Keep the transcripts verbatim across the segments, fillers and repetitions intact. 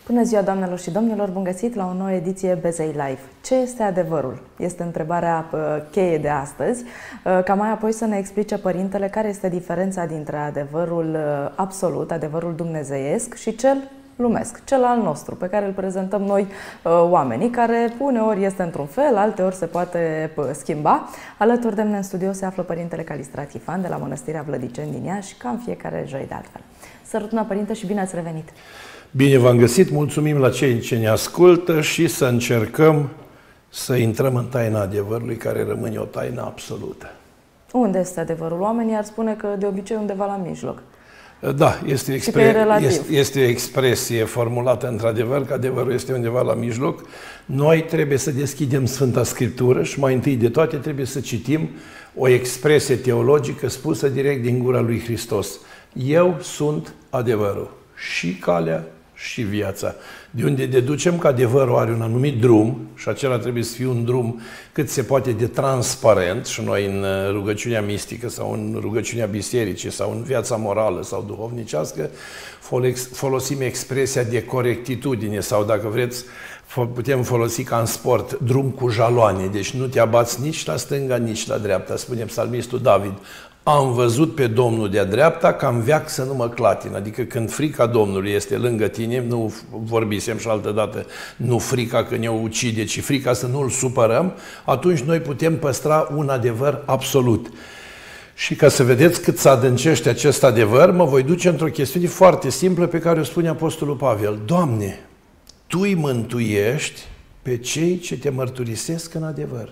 Bună ziua, doamnelor și domnilor! Bun găsit la o nouă ediție Bezei Live. Ce este adevărul? Este întrebarea cheie de astăzi. Ca mai apoi să ne explice părintele care este diferența dintre adevărul absolut, adevărul dumnezeiesc și cel lumesc, cel al nostru, pe care îl prezentăm noi oamenii, care uneori este într-un fel, alteori se poate schimba. Alături de mine în studio se află părintele Calistrat Ifan de la Mănăstirea Vlădiceni din Iași, ca în fiecare joi de altfel. Sărutuna, părinte, și bine ați revenit! Bine v-am găsit, mulțumim la cei ce ne ascultă și să încercăm să intrăm în taina adevărului, care rămâne o taină absolută. Unde este adevărul? Oamenii ar spune că de obicei undeva la mijloc. Da, este, expre este, este o expresie formulată într-adevăr că adevărul este undeva la mijloc. Noi trebuie să deschidem Sfânta Scriptură și mai întâi de toate trebuie să citim o expresie teologică spusă direct din gura lui Hristos. Eu sunt adevărul, și calea și viața. De unde deducem că adevărul are un anumit drum și acela trebuie să fie un drum cât se poate de transparent și noi în rugăciunea mistică sau în rugăciunea bisericii sau în viața morală sau duhovnicească folosim expresia de corectitudine sau, dacă vreți, putem folosi ca în sport, drum cu jaloane, deci nu te abați nici la stânga, nici la dreapta. Spune psalmistul David: am văzut pe Domnul de-a dreapta, ca în veac să nu mă clatin. Adică când frica Domnului este lângă tine, nu vorbisem și altădată, nu frica că ne ucide, ci frica să nu-L supărăm, atunci noi putem păstra un adevăr absolut. Și ca să vedeți cât se adâncește acest adevăr, mă voi duce într-o chestiune foarte simplă pe care o spune Apostolul Pavel. Doamne, Tu îi mântuiești pe cei ce te mărturisesc în adevăr.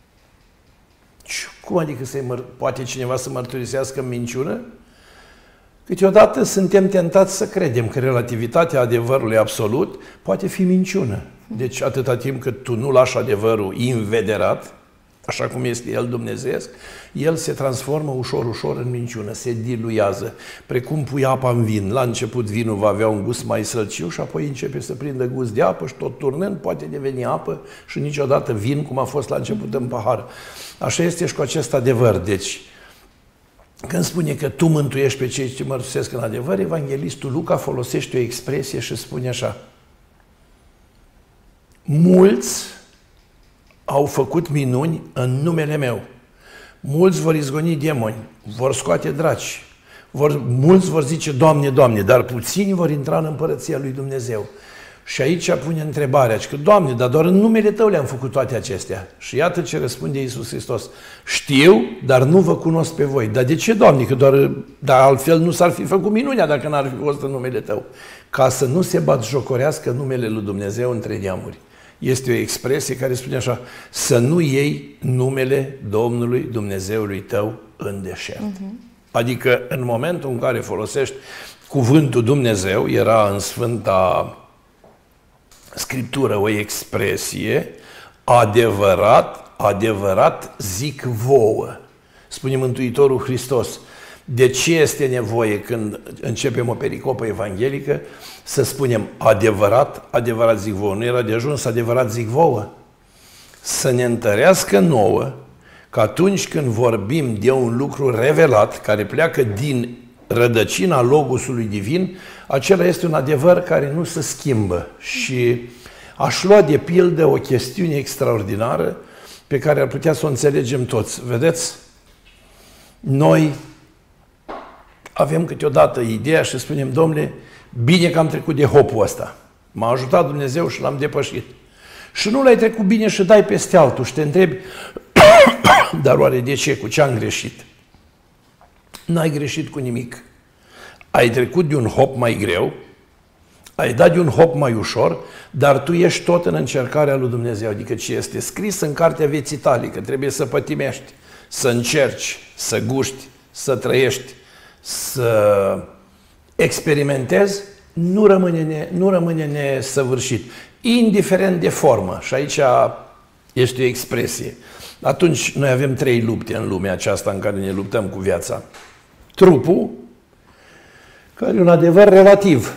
Cum adică să poate cineva să mărturisească în minciună? Câteodată suntem tentați să credem că relativitatea adevărului absolut poate fi minciună. Deci atâta timp cât tu nu lași adevărul invederat, așa cum este el dumnezeiesc, el se transformă ușor, ușor în minciună, se diluează. Precum pui apa în vin. La început vinul va avea un gust mai sălciu și apoi începe să prindă gust de apă și tot turnând poate deveni apă și niciodată vin cum a fost la început în pahar. Așa este și cu acest adevăr. Deci, când spune că tu mântuiești pe cei ce mărturisesc în adevăr, evanghelistul Luca folosește o expresie și spune așa: mulți au făcut minuni în numele meu. Mulți vor izgoni demoni, vor scoate draci, vor, mulți vor zice Doamne, Doamne, dar puțini vor intra în împărăția lui Dumnezeu. Și aici pune întrebarea, că Doamne, dar doar în numele Tău le-am făcut toate acestea. Și iată ce răspunde Iisus Hristos: știu, dar nu vă cunosc pe voi. Dar de ce, Doamne? Că doar, dar altfel nu s-ar fi făcut minunea dacă n-ar fi fost în numele Tău. Ca să nu se batjocorească numele lui Dumnezeu între neamuri. Este o expresie care spune așa: să nu iei numele Domnului Dumnezeului tău în deșert. Uh-huh. Adică în momentul în care folosești cuvântul Dumnezeu, era în Sfânta Scriptură o expresie: adevărat, adevărat zic vouă. Spune Mântuitorul Hristos. De ce este nevoie când începem o pericopă evanghelică să spunem adevărat, adevărat zic vouă? Nu era de ajuns adevărat zic vouă? Să ne întărească nouă că atunci când vorbim de un lucru revelat, care pleacă din rădăcina Logosului Divin, acela este un adevăr care nu se schimbă. Și aș lua de pildă o chestiune extraordinară pe care ar putea să o înțelegem toți. Vedeți? Noi avem câteodată ideea și spunem: Domnule, bine că am trecut de hopul ăsta. M-a ajutat Dumnezeu și l-am depășit. Și nu l-ai trecut bine și dai peste altul și te întrebi: dar oare de ce? Cu ce am greșit? N-ai greșit cu nimic. Ai trecut de un hop mai greu, ai dat de un hop mai ușor, dar tu ești tot în încercarea lui Dumnezeu. Adică ce este scris în cartea vieții tale, că trebuie să pătimești, să încerci, să guști, să trăiești, să experimentezi, nu rămâne, ne, nu rămâne nesăvârșit, indiferent de formă. Și aici este o expresie. Atunci noi avem trei lupte în lumea aceasta în care ne luptăm cu viața. Trupul, care e un adevăr relativ.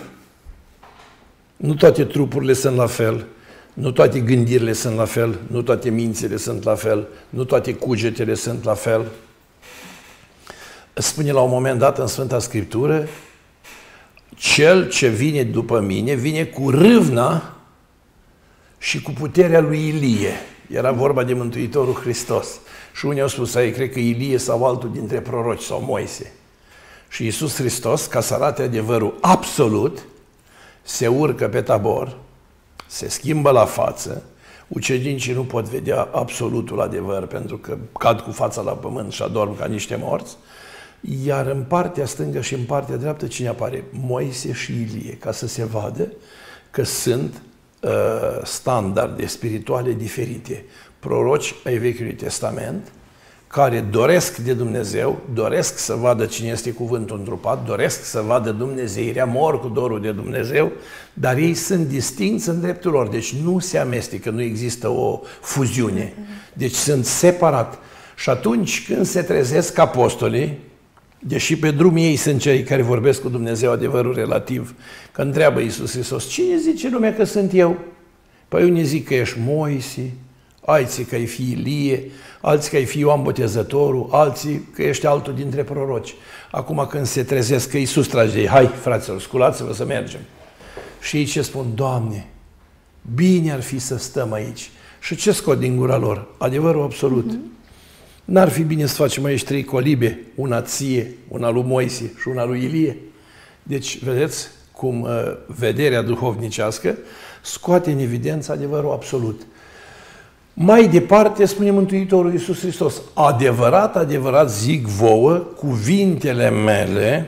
Nu toate trupurile sunt la fel, nu toate gândirile sunt la fel, nu toate mințile sunt la fel, nu toate cugetele sunt la fel. Spune la un moment dat în Sfânta Scriptură: cel ce vine după mine vine cu râvna și cu puterea lui Ilie. Era vorba de Mântuitorul Hristos. Și unii au spus, ai, cred că Ilie sau altul dintre proroci sau Moise. Și Iisus Hristos, ca să arate adevărul absolut, se urcă pe Tabor, se schimbă la față, ucenicii nu pot vedea absolutul adevăr pentru că cad cu fața la pământ și adorm ca niște morți, iar în partea stângă și în partea dreaptă cine apare? Moise și Ilie, ca să se vadă că sunt uh, standarde spirituale diferite. Proroci ai Vechiului Testament, care doresc de Dumnezeu, doresc să vadă cine este cuvântul întrupat, doresc să vadă Dumnezeirea, mor cu dorul de Dumnezeu, dar ei sunt distincți în dreptul lor, deci nu se amestecă, nu există o fuziune. Deci sunt separat. Și atunci când se trezesc apostolii, deși pe drum ei sunt cei care vorbesc cu Dumnezeu adevărul relativ, că întreabă Iisus Hristos, cine zice lumea că sunt eu? Păi unii zic că ești Moise, alții că ai fi Ilie, alții că ai fi Ioan Botezătorul, alții că ești altul dintre proroci. Acum când se trezesc că Iisus trage de ei, hai fraților, sculați-vă să mergem. Și ei ce spun? Doamne, bine ar fi să stăm aici. Și ce scot din gura lor? Adevărul absolut. Mm-hmm. N-ar fi bine să facem aici trei colibe, una ție, una lui Moise și una lui Ilie? Deci, vedeți cum uh, vederea duhovnicească scoate în evidență adevărul absolut. Mai departe spune Mântuitorul Iisus Hristos, adevărat, adevărat zic vouă, cuvintele mele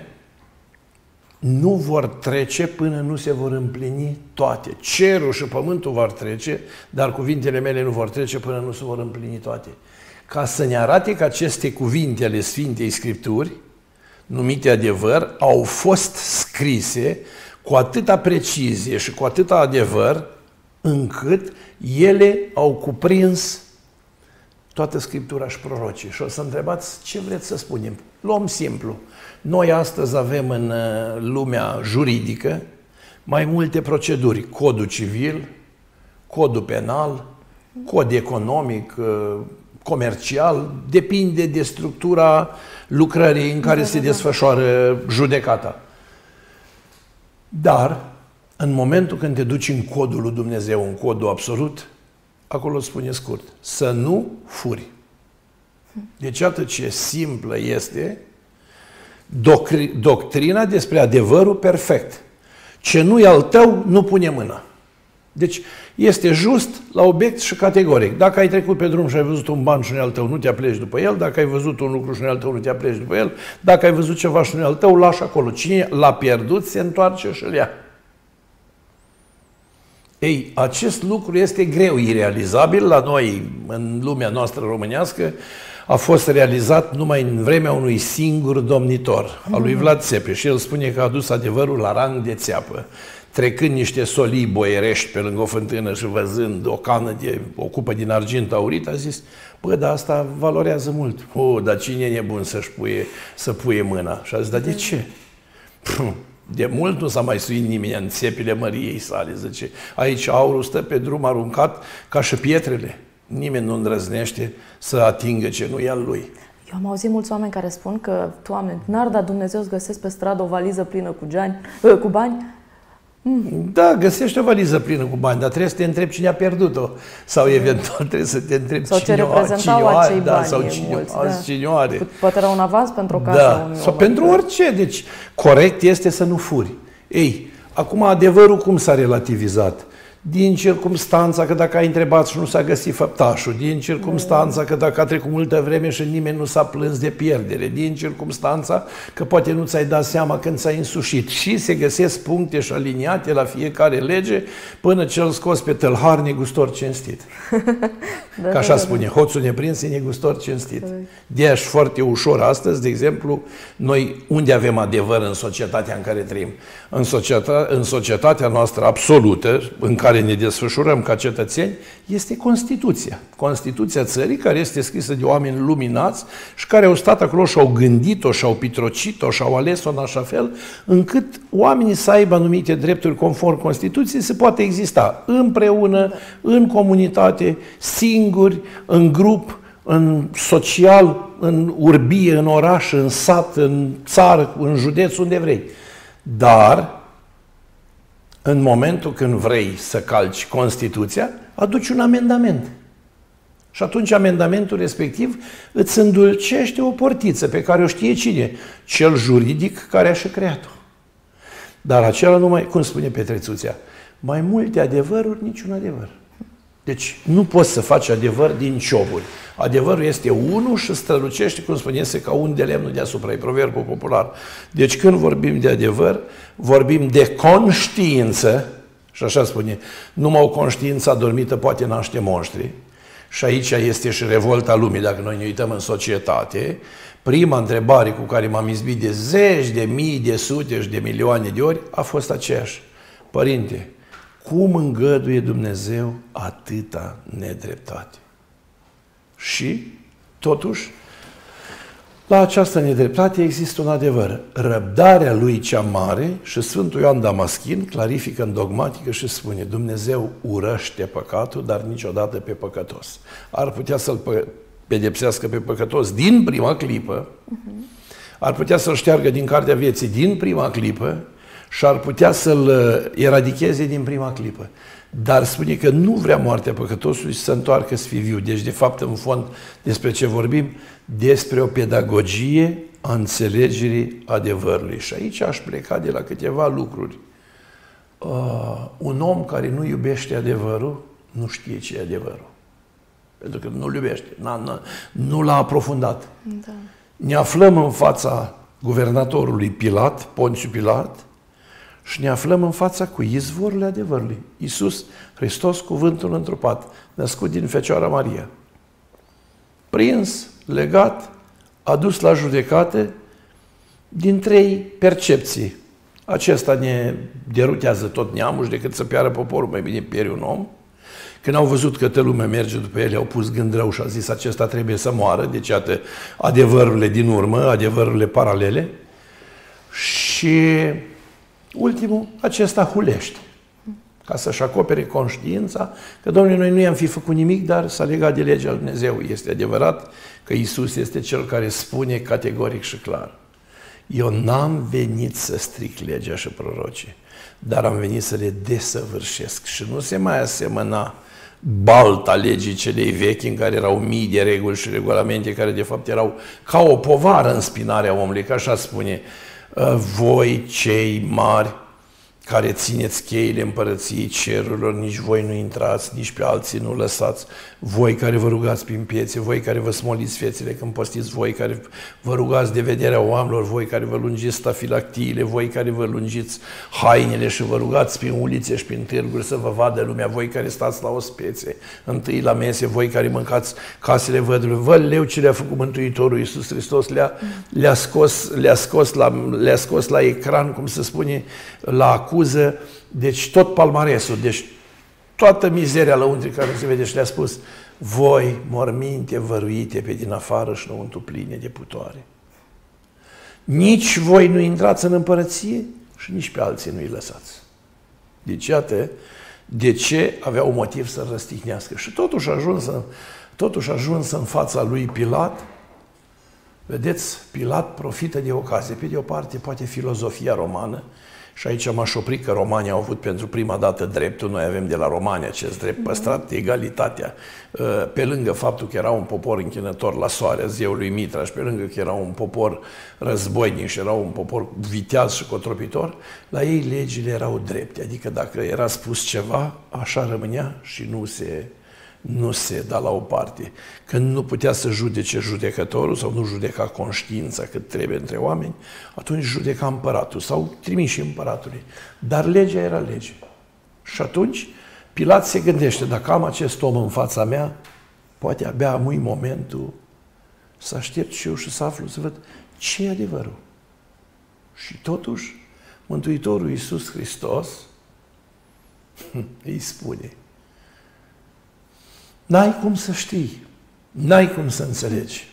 nu vor trece până nu se vor împlini toate. Cerul și pământul vor trece, dar cuvintele mele nu vor trece până nu se vor împlini toate. Ca să ne arate că aceste cuvinte ale Sfintei Scripturi, numite adevăr, au fost scrise cu atâta precizie și cu atâta adevăr, încât ele au cuprins toată Scriptura și prorocii. Și o să întrebați ce vreți să spunem. Luăm simplu. Noi astăzi avem în lumea juridică mai multe proceduri. Codul civil, codul penal, cod economic, comercial, depinde de structura lucrării în care da, se da, desfășoară judecata. Dar în momentul când te duci în codul lui Dumnezeu, în codul absolut, acolo spune scurt, să nu furi. Deci atât ce simplă este doctrina despre adevărul perfect. Ce nu-i al tău, nu pune mâna. Deci este just la obiect și categoric. Dacă ai trecut pe drum și ai văzut un ban și nu-i al tău, nu te apleci după el. Dacă ai văzut un lucru și nu-i al tău, nu te apleci după el. Dacă ai văzut ceva și nu-i al tău, lași acolo. Cine l-a pierdut, se întoarce și îl ia. Ei, acest lucru este greu irealizabil la noi, în lumea noastră românească, a fost realizat numai în vremea unui singur domnitor, al lui Vlad Țepeș. Și el spune că a adus adevărul la rang de țeapă. Trecând niște solii boierești pe lângă o fântână și văzând o cană de o cupă din argint aurit, a zis, bă, dar asta valorează mult. O, dar cine e nebun să-și puie, să puie mâna? Și a zis, dar de ce? De mult nu s-a mai suit nimeni în țepile Măriei sale, zice. Aici aurul stă pe drum aruncat ca și pietrele. Nimeni nu îndrăznește să atingă ce nu e al lui. Eu am auzit mulți oameni care spun că, Doamne, n-ar da Dumnezeu să găsesc pe stradă o valiză plină cu, geani, cu bani? Mm. Da, găsești o valiză plină cu bani, dar trebuie să te întrebi cine a pierdut-o. Sau eventual trebuie să te întrebi sau cine, ce cine o are. Da, bani, sau cine, mulți, da. cine o are. Poate era un avans pentru o casă. Da, sau pentru orice. Deci, corect este să nu furi. Ei, acum adevărul cum s-a relativizat? Din circumstanța că dacă ai întrebat și nu s-a găsit făptașul, din circumstanța că dacă a trecut multă vreme și nimeni nu s-a plâns de pierdere, din circumstanța că poate nu ți-ai dat seama când ți-ai însușit. Și se găsesc puncte și aliniate la fiecare lege până ce-l scos pe tâlhar negustor cinstit. Da, că așa da, spune, da. Hoțul neprins e negustor cinstit. Da. De-aia și foarte ușor astăzi, de exemplu, noi unde avem adevăr în societatea în care trăim? În, societate, în societatea noastră absolută, în care ne desfășurăm ca cetățeni, este Constituția. Constituția țării, care este scrisă de oameni luminați și care au stat acolo și au gândit-o, și au pitrocit-o, și au ales-o în așa fel, încât oamenii să aibă anumite drepturi conform Constituției, să poată exista împreună, în comunitate, singuri, în grup, în social, în urbie, în oraș, în sat, în țară, în județ, unde vrei. Dar în momentul când vrei să calci Constituția, aduci un amendament. Și atunci amendamentul respectiv îți îndulcește o portiță pe care o știe cine? Cel juridic care a și creat-o. Dar acela nu mai, cum spune Petrețuțea, mai multe adevăruri, niciun adevăr. Deci nu poți să faci adevăr din cioburi. Adevărul este unul și strălucește, cum spunese, ca un de lemnul deasupra, e proverbul popular. Deci când vorbim de adevăr, vorbim de conștiință, și așa spune, numai o conștiință adormită poate naște monștri. Și aici este și revolta lumii, dacă noi ne uităm în societate. Prima întrebare cu care m-am izbit de zeci de mii, de sute și de milioane de ori a fost aceeași. Părinte, cum îngăduie Dumnezeu atâta nedreptate? Și, totuși, la această nedreptate există un adevăr. Răbdarea lui cea mare, și Sfântul Ioan Damaschin clarifică în dogmatică și spune: Dumnezeu urăște păcatul, dar niciodată pe păcătos. Ar putea să-l pedepsească pe păcătos din prima clipă, ar putea să-l șteargă din cartea vieții din prima clipă și ar putea să-l eradicheze din prima clipă. Dar spune că nu vrea moartea păcătosului și să întoarcă să fie viu. Deci, de fapt, în fond, despre ce vorbim? Despre o pedagogie a înțelegerii adevărului. Și aici aș pleca de la câteva lucruri. Uh, un om care nu iubește adevărul, nu știe ce e adevărul. Pentru că nu-l iubește, nu l-a aprofundat. Da. Ne aflăm în fața guvernatorului Pilat, Ponțiu Pilat, și ne aflăm în fața cu izvorul adevărului. Iisus Hristos, cuvântul întrupat, născut din Fecioara Maria. Prins, legat, adus la judecată din trei percepții. Acesta ne derutează tot neamul și decât să piară poporul, mai bine pieri un om. Când au văzut că toată lumea merge după ele, au pus gând rău și au zis: acesta trebuie să moară. Deci, iată, adevărurile din urmă, adevărurile paralele. Și ultimul, acesta hulește, ca să-și acopere conștiința că, Domnule, noi nu i-am fi făcut nimic, dar s-a legat de legea lui Dumnezeu. Este adevărat că Iisus este Cel care spune categoric și clar: eu n-am venit să stric legea și prorocii, dar am venit să le desăvârșesc. Și nu se mai asemăna balta legii celei vechi, în care erau mii de reguli și regulamente, care de fapt erau ca o povară în spinarea omului, că așa spune: voi, cei mari, care țineți cheile împărăției cerurilor, nici voi nu intrați, nici pe alții nu lăsați. Voi care vă rugați prin piețe, voi care vă smoliți fețele când postiți, voi care vă rugați de vederea oamenilor, voi care vă lungiți stafilactiile, voi care vă lungiți hainele și vă rugați prin ulițe și prin târguri să vă vadă lumea, voi care stați la ospețe, întâi la mese, voi care mâncați casele vădului. Vă leu ce le-a făcut Mântuitorul Iisus Hristos, le-a, le-a, scos, le-a, scos la, le-a scos la ecran, cum se spune, la acuză, deci tot palmaresul, deci toată mizeria lăuntri care se vede, și le-a spus: voi, morminte văruite pe din afară și înăuntru pline de putoare. Nici voi nu intrați în împărăție și nici pe alții nu-i lăsați. Deci, iată de ce avea un motiv să răstignească. Și totuși a ajuns, totuși a ajuns în fața lui Pilat. Vedeți, Pilat profită de ocazie. Pe de o parte, poate filozofia romană, și aici m-aș opri că romanii au avut pentru prima dată dreptul. Noi avem de la romani acest drept păstrat, egalitatea. Pe lângă faptul că era un popor închinător la soarea zeului Mitra și pe lângă că era un popor războinic și era un popor viteaz și cotropitor, la ei legile erau drepte. Adică dacă era spus ceva, așa rămânea și nu se... nu se da la o parte. Când nu putea să judece judecătorul sau nu judeca conștiința cât trebuie între oameni, atunci judeca împăratul sau trimiși împăratului. Dar legea era lege. Și atunci Pilat se gândește: dacă am acest om în fața mea, poate abia am momentul să aștept și eu și să aflu, să văd ce e adevărul. Și totuși Mântuitorul Iisus Hristos îi spune: n-ai cum să știi, n-ai cum să înțelegi.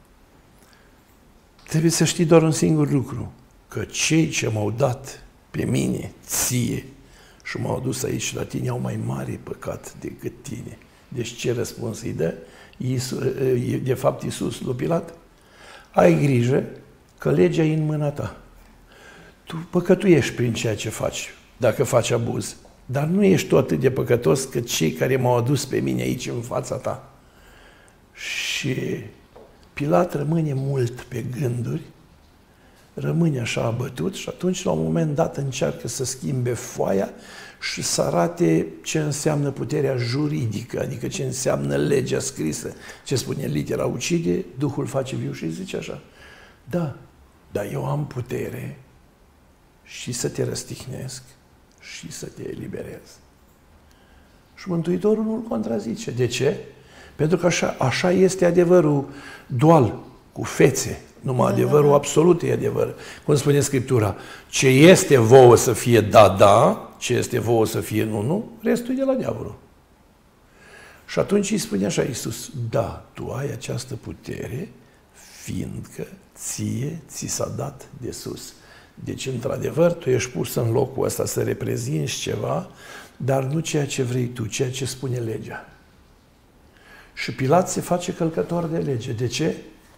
Trebuie să știi doar un singur lucru: că cei ce m-au dat pe mine, ție, și m-au adus aici la tine, au mai mare păcat decât tine. Deci ce răspuns îi dă? Iisus, de fapt Iisus lui Pilat: ai grijă că legea e în mâna ta. Tu păcătuiești prin ceea ce faci. dacă faci abuz. Dar nu ești tu atât de păcătos cât cei care m-au adus pe mine aici în fața ta. Și Pilat rămâne mult pe gânduri, rămâne așa abătut și atunci la un moment dat încearcă să schimbe foaia și să arate ce înseamnă puterea juridică, adică ce înseamnă legea scrisă. Ce spune litera ucide, Duhul face viu și zice așa. Da, dar eu am putere și să te răstihnesc și să te eliberez. Și Mântuitorul nu-l contrazice. De ce? Pentru că așa, așa este adevărul dual, cu fețe. Numai adevărul absolut e adevăr. Cum spune Scriptura, ce este vouă să fie da, da, ce este vouă să fie nu, nu, restul e de la diavolul. Și atunci îi spune așa Iisus, da, tu ai această putere, fiindcă ție ți s-a dat de sus. Deci, într-adevăr, tu ești pus în locul ăsta să reprezinți ceva, dar nu ceea ce vrei tu, ceea ce spune legea. Și Pilat se face călcător de lege. De ce?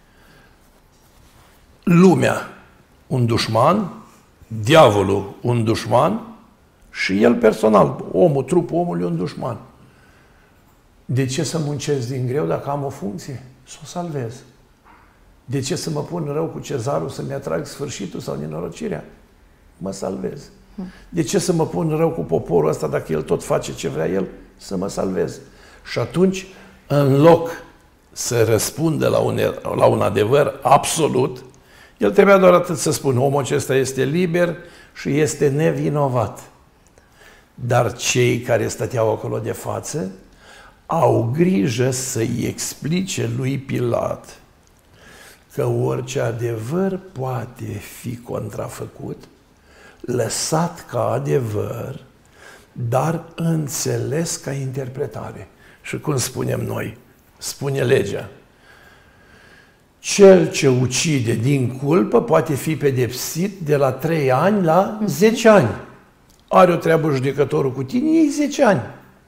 Lumea, un dușman, diavolul, un dușman și el personal, omul, trupul omului, un dușman. De ce să muncesc din greu dacă am o funcție? Să o salvez. De ce să mă pun rău cu cezarul să-mi atrag sfârșitul sau nenorocirea? Mă salvez. De ce să mă pun rău cu poporul ăsta dacă el tot face ce vrea el? Să mă salvez. Și atunci, în loc să răspundă la un, la un adevăr absolut, el trebuia doar atât să spună, omul acesta este liber și este nevinovat. Dar cei care stăteau acolo de față au grijă să-i explice lui Pilat că orice adevăr poate fi contrafăcut, lăsat ca adevăr, dar înțeles ca interpretare. Și cum spunem noi, spune legea, cel ce ucide din culpă poate fi pedepsit de la trei ani la zece ani. Are o treabă judecătorul cu tine, iei zece ani.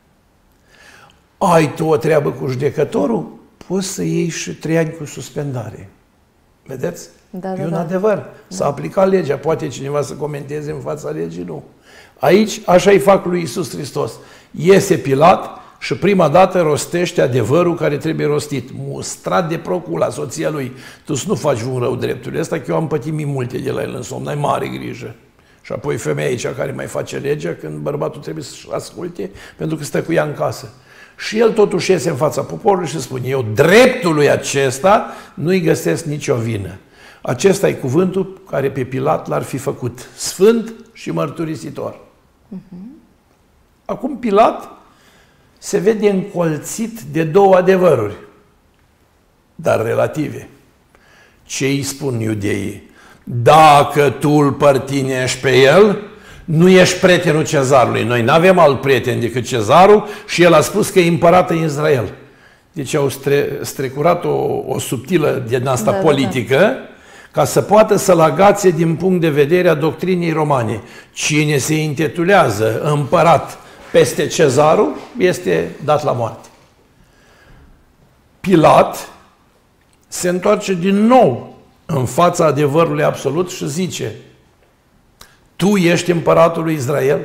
Ai tu o treabă cu judecătorul, poți să iei și trei ani cu suspendare. Vedeți? Da, e da, un da. adevăr. S-a aplicat legea. Poate cineva să comenteze în fața legii? Nu. Aici, așa îi fac lui Iisus Hristos. Iese Pilat și prima dată rostește adevărul care trebuie rostit. Mustrat de procul la soția lui. Tu să nu faci un rău dreptul ăsta, că eu am pătimit multe de la el în somn. Ai mare grijă. Și apoi femeia aici care mai face legea, când bărbatul trebuie să-și asculte, pentru că stă cu ea în casă. Și el totuși iese în fața poporului și spune, eu dreptului acesta nu-i găsesc nicio vină. Acesta e cuvântul care pe Pilat l-ar fi făcut sfânt și mărturisitor. Uh-huh. Acum Pilat se vede încolțit de două adevăruri, dar relative. Ce îi spun iudeii? Dacă tu îl părtinești pe el, nu ești prietenul cezarului. Noi nu avem alt prieten decât cezarul și el a spus că e împărat în Israel. Deci au stre strecurat o, o subtilă din asta da, politică, da, da. Ca să poată să-l agațe din punct de vedere a doctrinii romane. Cine se intitulează împărat peste cezarul este dat la moarte. Pilat se întoarce din nou în fața adevărului absolut și zice, tu ești împăratul lui Israel?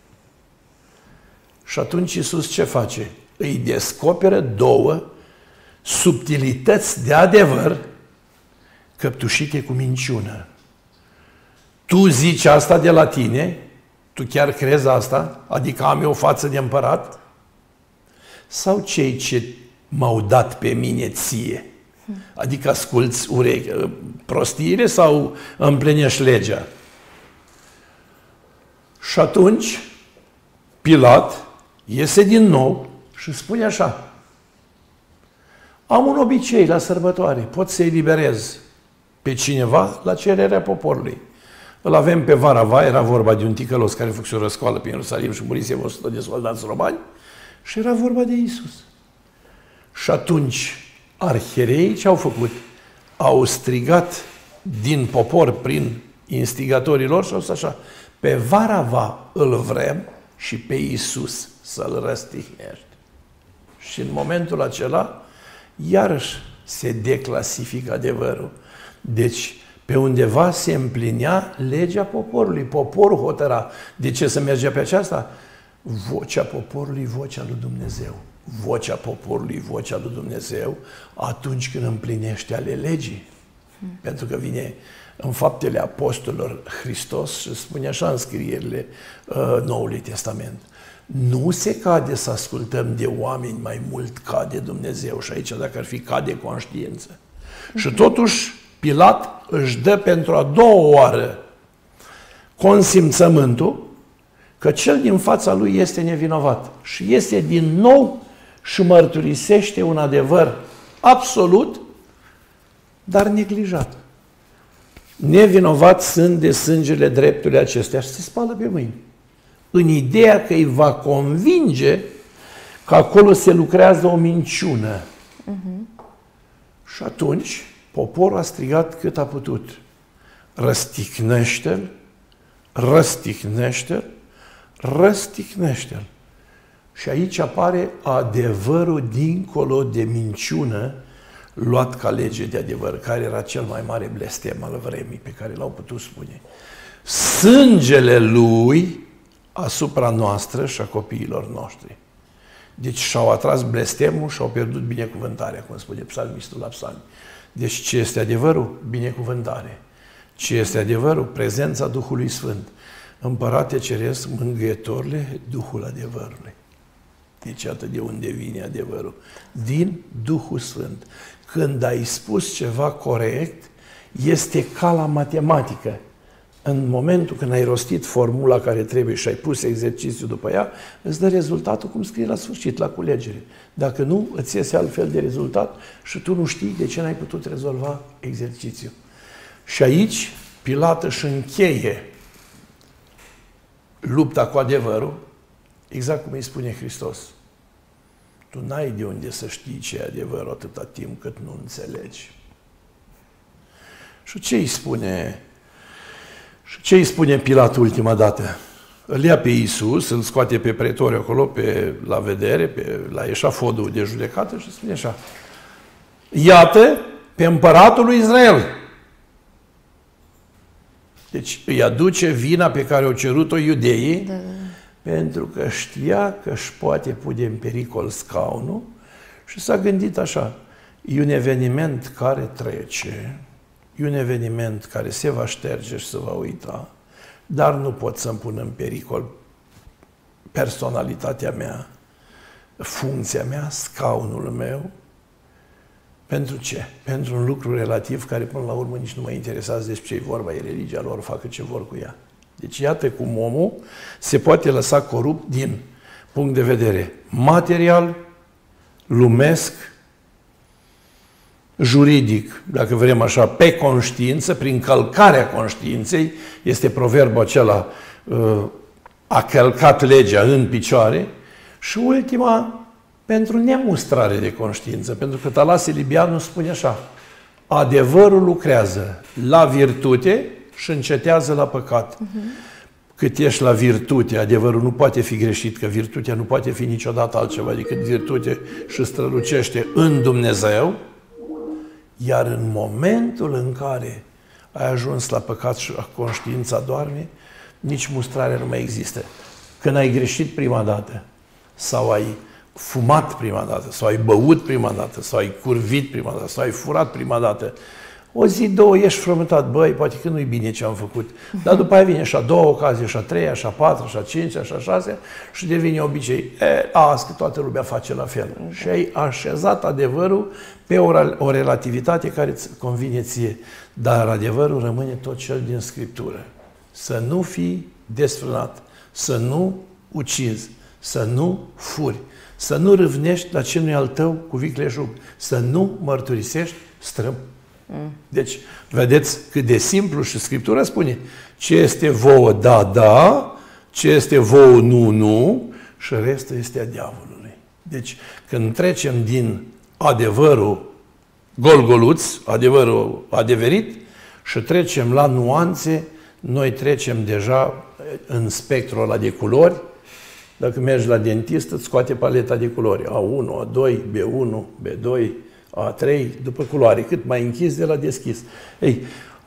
Și atunci Iisus ce face? Îi descoperă două subtilități de adevăr căptușite cu minciună. Tu zici asta de la tine? Tu chiar crezi asta? Adică am eu o față de împărat? Sau cei ce m-au dat pe mine ție? Adică asculți ureche, prostiile sau împlinești legea? Și atunci Pilat iese din nou și spune așa, am un obicei la sărbătoare, pot să eliberez pe cineva la cererea poporului. Îl avem pe Varava, era vorba de un ticălos care făcuse o răscoală pe Ierusalim și murise o sută de soldați romani și era vorba de Iisus. Și atunci arhiereii ce au făcut? Au strigat din popor prin instigatorii lor și au spus așa, pe Varava îl vrem și pe Iisus să-l răstihnești. Și în momentul acela, iarăși se declasifică adevărul. Deci, Pe undeva se împlinea legea poporului. Poporul hotăra. De ce să mergea pe aceasta? Vocea poporului, vocea lui Dumnezeu. Vocea poporului, vocea lui Dumnezeu, atunci când împlinește ale legii. Hmm. Pentru că vine în Faptele Apostolilor Hristos și spune așa în scrierile uh, Noului Testament. Nu se cade să ascultăm de oameni, mai mult cade Dumnezeu. Și aici, dacă ar fi, cade conștiință. Hmm. Și totuși, Pilat își dă pentru a doua oară consimțământul că cel din fața lui este nevinovat. Și este din nou și mărturisește un adevăr absolut, dar neglijat. Nevinovat sunt de sângele dreptului acestea și se spală pe mâini. În ideea că îi va convinge că acolo se lucrează o minciună. Uh-huh. Și atunci poporul a strigat cât a putut. Răsticnește-l, răsticnește-l, răsticnește-l. Și aici apare adevărul dincolo de minciună, luat ca lege de adevăr, care era cel mai mare blestem al vremii pe care l-au putut spune. Sângele lui asupra noastră și a copiilor noștri. Deci și-au atras blestemul și au pierdut binecuvântarea, cum spune psalmistul la psalmi. Deci ce este adevărul? Binecuvântare. Ce este adevărul? Prezența Duhului Sfânt. Împărate Ceresc, mângâietorile, Duhul adevărului. Deci atât de unde vine adevărul. Din Duhul Sfânt. Când ai spus ceva corect, este ca la matematică. În momentul când ai rostit formula care trebuie și ai pus exercițiu după ea, îți dă rezultatul cum scrie la sfârșit, la culegere. Dacă nu, îți iese altfel de rezultat și tu nu știi de ce n-ai putut rezolva exercițiul. Și aici Pilat își încheie lupta cu adevărul, exact cum îi spune Hristos. Tu n-ai de unde să știi ce e adevărul atâta timp cât nu înțelegi. Și ce îi spune, și ce îi spune Pilat ultima dată? Îl ia pe Iisus, îl scoate pe pretoriu acolo, pe, la vedere, pe, la eșafodul de judecată și spune așa. Iată pe împăratul lui Israel. Deci îi aduce vina pe care o cerut-o iudeii, da, da. Pentru că știa că își poate pune în pericol scaunul și s-a gândit așa. E un eveniment care trece, e un eveniment care se va șterge și se va uita, dar nu pot să-mi pun în pericol personalitatea mea, funcția mea, scaunul meu. Pentru ce? Pentru un lucru relativ care până la urmă nici nu mă interesează despre ce-i vorba, e religia lor, facă ce vor cu ea. Deci iată cum omul se poate lăsa corupt din punct de vedere material, lumesc, juridic, dacă vrem așa, pe conștiință, prin călcarea conștiinței, este proverbul acela, a călcat legea în picioare, și ultima, pentru nemustrare de conștiință, pentru că Talase Libianu spune așa, adevărul lucrează la virtute și încetează la păcat. Uh-huh. Cât ești la virtute, adevărul nu poate fi greșit, că virtutea nu poate fi niciodată altceva decât virtute și strălucește în Dumnezeu, iar în momentul în care ai ajuns la păcat și conștiința doarme, nici mustrarea nu mai există. Când ai greșit prima dată, sau ai fumat prima dată, sau ai băut prima dată, sau ai curvit prima dată, sau ai furat prima dată, o zi, două, ești frământat, băi, poate că nu-i bine ce am făcut. Dar după aia vine și a doua ocazie, și a treia, și a patra, și a cincea, și a șasea, și devine obicei. E, azi că toată lumea face la fel. Okay. Și ai așezat adevărul pe o, o relativitate care îți convine ție. Dar adevărul rămâne tot cel din Scriptură. Să nu fii desfrânat, să nu ucizi, să nu furi, să nu râvnești la ce nu e al tău cu vicleșug, să nu mărturisești strâm. Mm. Deci, vedeți cât de simplu și Scriptura spune ce este vouă, da, da, ce este vouă, nu, nu, și restul este a diavolului. Deci, când trecem din adevărul golgoluț, adevărul adeverit, și trecem la nuanțe, noi trecem deja în spectrul ăla de culori. Dacă mergi la dentist, îți scoate paleta de culori. A unu, A doi, B unu, B doi, A trei, după culoare. Cât mai închis, de la deschis. Ei,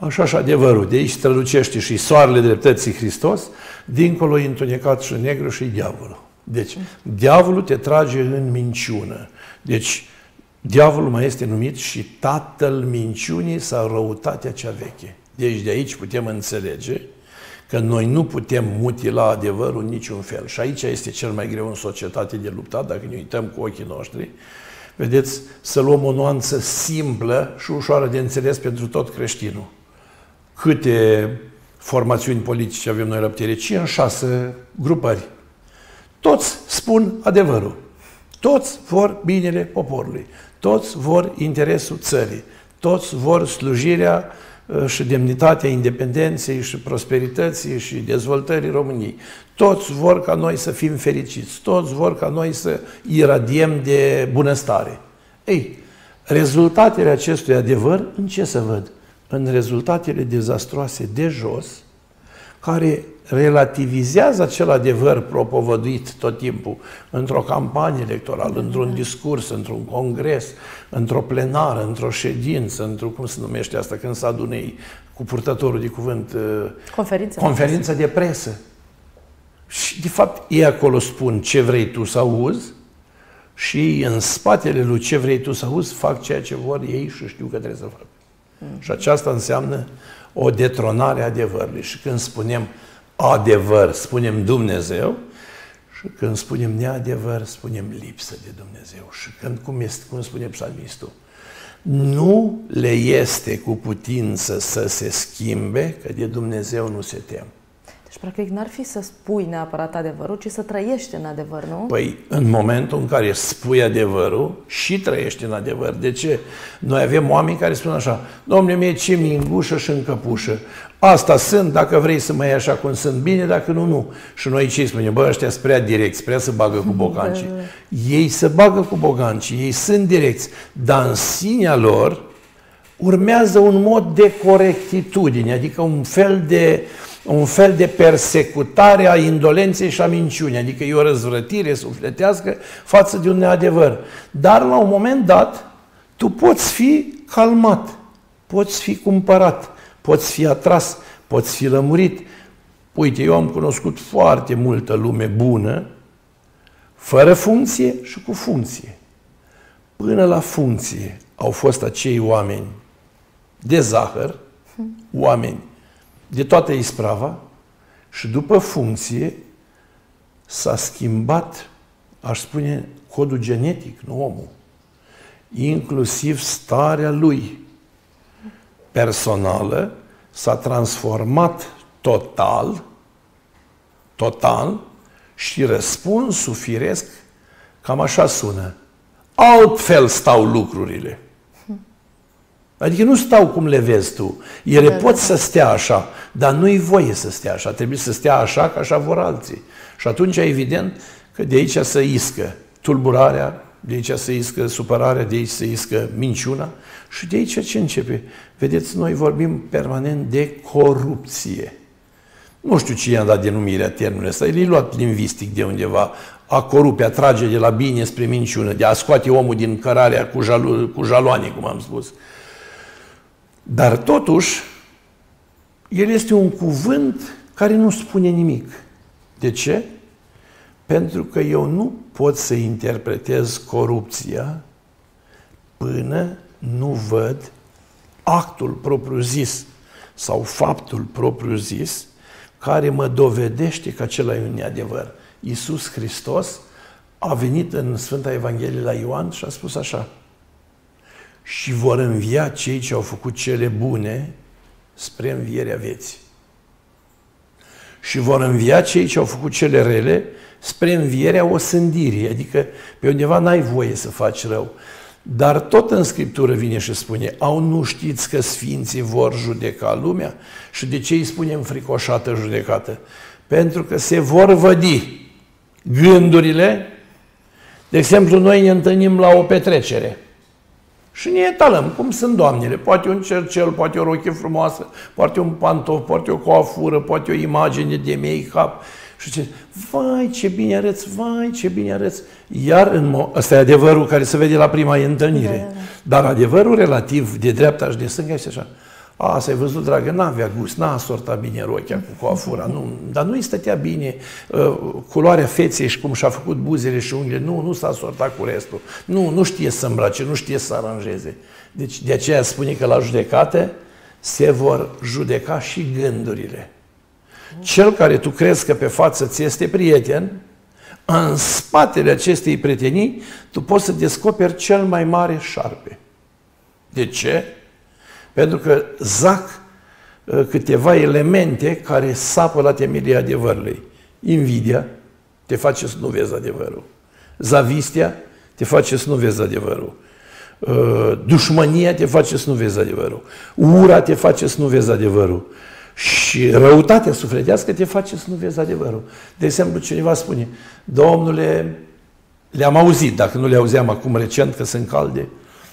Așa și adevărul. De aici strălucește și soarele dreptății Hristos, dincolo e întunecat și negru și diavolul. Deci, diavolul te trage în minciună. Deci, diavolul mai este numit și tatăl minciunii sau răutatea cea veche. Deci, de aici putem înțelege că noi nu putem mutila adevărul în niciun fel. Și aici este cel mai greu în societate de luptat, dacă ne uităm cu ochii noștri. Vedeți, să luăm o nuanță simplă și ușoară de înțeles pentru tot creștinul. Câte formațiuni politice avem noi la putere? cinci șase grupări. Toți spun adevărul. Toți vor binele poporului. Toți vor interesul țării. Toți vor slujirea și demnitatea independenței și prosperității și dezvoltării României. Toți vor ca noi să fim fericiți. Toți vor ca noi să iradiem de bunăstare. Ei, rezultatele acestui adevăr, în ce să văd? În rezultatele dezastroase de jos, care relativizează acel adevăr propovăduit tot timpul într-o campanie electorală, într-un discurs, într-un congres, într-o plenară, într-o ședință, într-o, cum se numește asta, când se adună ei cu purtătorul de cuvânt, conferință, conferință de presă. Și, de fapt, ei acolo spun ce vrei tu să auzi și ei, în spatele lui ce vrei tu să auzi, fac ceea ce vor ei și știu că trebuie să facă. Mm. Și aceasta înseamnă o detronare a adevărului. Și când spunem adevăr, spunem Dumnezeu, și când spunem neadevăr, spunem lipsă de Dumnezeu. Și când, cum, este, cum spune psalmistul, nu le este cu putință să se schimbe, că de Dumnezeu nu se tem. Deci, practic, n-ar fi să spui neapărat adevărul, ci să trăiești în adevăr, nu? Păi, în momentul în care spui adevărul și trăiești în adevăr. De ce? Noi avem oameni care spun așa, Domnule, mie ce mi în gușă și în căpușă. Asta sunt, dacă vrei să mă iei așa cum sunt, bine, dacă nu, nu. Și noi ce spunem? Bă, ăștia sunt prea direcți, prea să bagă cu bogancii. Ei se bagă cu bogancii, ei sunt direcți, dar în sinea lor urmează un mod de corectitudine, adică un fel de... un fel de persecutare a indolenței și a minciunii, adică e o răzvrătire sufletească față de un neadevăr. Dar la un moment dat, tu poți fi calmat, poți fi cumpărat, poți fi atras, poți fi lămurit. Uite, eu am cunoscut foarte multă lume bună, fără funcție și cu funcție. Până la funcție au fost acei oameni de zahăr, oameni de toată isprava, și după funcție s-a schimbat, aș spune, codul genetic, nu omul, inclusiv starea lui personală s-a transformat total, total, și răspunsul firesc cam așa sună. Altfel stau lucrurile. Adică nu stau cum le vezi tu. Ele da, pot da. să stea așa, dar nu-i voie să stea așa. Trebuie să stea așa, că așa vor alții. Și atunci, evident, că de aici să iscă tulburarea, de aici să iscă supărarea, de aici să iscă minciuna. Și de aici ce începe? Vedeți, noi vorbim permanent de corupție. Nu știu cine a dat denumirea termenului ăsta. El e luat lingvistic de undeva. A corupe, a trage de la bine spre minciună, de a scoate omul din cărarea cu, jalo, cu jaloane, cum am spus. Dar totuși, el este un cuvânt care nu spune nimic. De ce? Pentru că eu nu pot să interpretez corupția până nu văd actul propriu-zis sau faptul propriu-zis care mă dovedește că acela e un neadevăr. Iisus Hristos a venit în Sfânta Evanghelie la Ioan și a spus așa: și vor învia cei ce au făcut cele bune spre învierea vieții. Și vor învia cei ce au făcut cele rele spre învierea osândirii, adică pe undeva n-ai voie să faci rău. Dar tot în Scriptură vine și spune: au nu știți că sfinții vor judeca lumea? Și de ce îi spune înfricoșată judecată? Pentru că se vor vădi gândurile. De exemplu, noi ne întâlnim la o petrecere și ne etalăm cum sunt doamnele. Poate un cercel, poate o rochie frumoasă, poate un pantof, poate o coafură, poate o imagine de make-up. Și ce, vai ce bine arăți, vai ce bine arăți. Iar în ăsta e adevărul care se vede la prima întâlnire. Da, da, da. Dar adevărul relativ de dreapta și de stânga este așa: A, s-ai văzut, dragă, n-avea gust, n-a sortat bine rochea cu coafura, nu, dar nu-i stătea bine uh, culoarea feței și cum și-a făcut buzele și unghiile, nu, nu s-a sortat cu restul, nu, nu știe să îmbrace, nu știe să aranjeze. Deci de aceea spune că la judecată se vor judeca și gândurile. Cel care tu crezi că pe față ți este prieten, în spatele acestei prietenii, tu poți să descoperi cel mai mare șarpe. De ce? Pentru că zac câteva elemente care sapă la temelia adevărului. Invidia te face să nu vezi adevărul. Zavistia te face să nu vezi adevărul. Dușmânia te face să nu vezi adevărul. Ura te face să nu vezi adevărul. Și răutatea sufletească te face să nu vezi adevărul. De exemplu, cineva spune, Domnule, le-am auzit, dacă nu le auzeam acum recent, că sunt calde,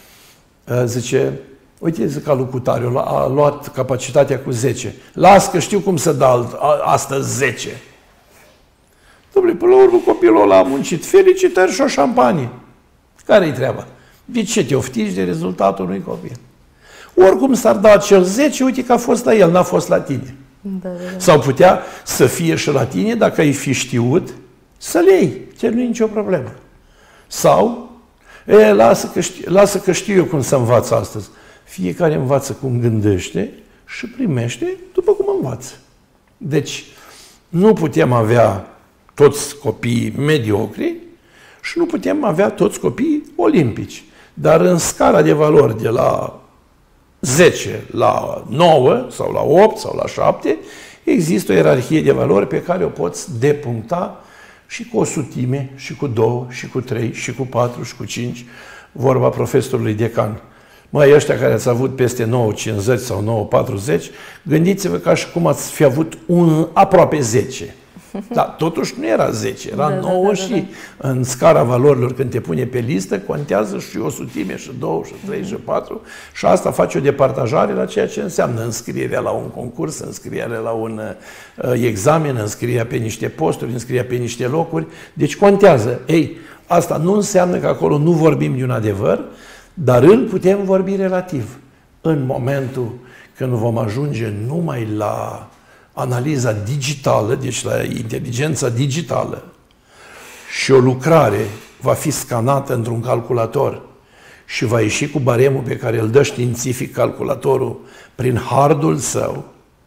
zice, uite, zic, ca lucutariul a luat capacitatea cu zece. Las că știu cum să dau astăzi zece. Dom'le, până la urmă copilul ăla a muncit. Felicitări și o șampanie. Care-i treaba? De ce te oftici de rezultatul unui copil? Oricum s-ar da acel zece, uite că a fost la el, n-a fost la tine. Da, da, da. Sau putea să fie și la tine, dacă ai fi știut, să le iei. Ce nu e nicio problemă. Sau, e, lasă, că știu, lasă că știu eu cum să învaț astăzi. Fiecare învață cum gândește și primește după cum învață. Deci, nu putem avea toți copiii mediocri și nu putem avea toți copiii olimpici. Dar în scala de valori de la zece la nouă sau la opt sau la șapte, există o ierarhie de valori pe care o poți depuncta și cu o sutime, și cu două, și cu trei, și cu patru, și cu cinci, vorba profesorului decan. Măi, ăștia care ați avut peste nouă cincizeci sau nouă patruzeci, gândiți-vă ca și cum ați fi avut un aproape zece. Dar totuși nu era zece, era da, nouă da, da, și da. În scara valorilor când te pune pe listă, contează și o sutime, și două, și trei, și patru. Și asta face o departajare la ceea ce înseamnă înscrierea la un concurs, înscrierea la un uh, examen, înscrierea pe niște posturi, înscrierea pe niște locuri. Deci contează. Ei, asta nu înseamnă că acolo nu vorbim de un adevăr, dar îl putem vorbi relativ. În momentul când vom ajunge numai la analiza digitală, deci la inteligența digitală, și o lucrare va fi scanată într-un calculator și va ieși cu baremul pe care îl dă științific calculatorul prin hardul său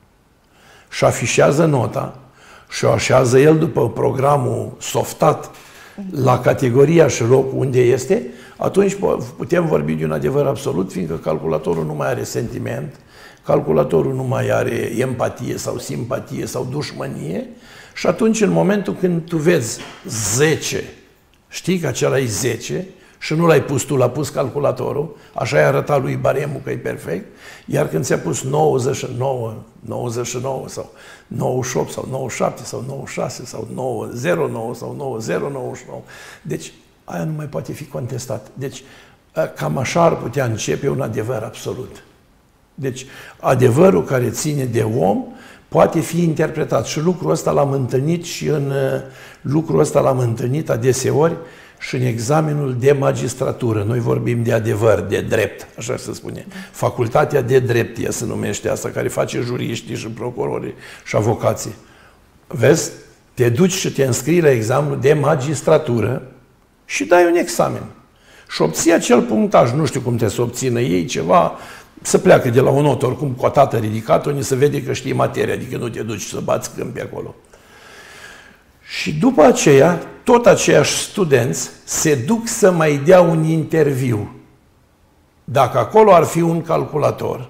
și afișează nota și o așează el după programul softat la categoria și locul unde este, atunci putem vorbi de un adevăr absolut, fiindcă calculatorul nu mai are sentiment, calculatorul nu mai are empatie sau simpatie sau dușmănie și atunci în momentul când tu vezi zece, știi că acela e zece și nu l-ai pus tu, l-a pus calculatorul, așa i-a arătat lui baremul că e perfect, iar când ți-a pus nouăzeci și nouă, nouăzeci și nouă sau nouăzeci și opt sau nouăzeci și șapte sau nouăzeci și șase sau nouă zero nouă sau nouă zero nouăzeci și nouă, deci aia nu mai poate fi contestat. Deci cam așa ar putea începe un adevăr absolut. Deci, adevărul care ține de om poate fi interpretat. Și lucrul ăsta l-am întâlnit și în lucrul ăsta l-am întâlnit adeseori și în examenul de magistratură. Noi vorbim de adevăr, de drept, așa se spune. Facultatea de drept, ea se numește asta, care face juriștii și procurorii și avocații. Vezi? Te duci și te înscrii la examenul de magistratură și dai un examen. Și obții acel punctaj, nu știu cum te să obțină ei, ceva, să pleacă de la o notă, oricum cotată ridicată, unde se vede că știi materia, adică nu te duci să bați câmpi acolo. Și după aceea, tot aceiași studenți se duc să mai dea un interviu. Dacă acolo ar fi un calculator,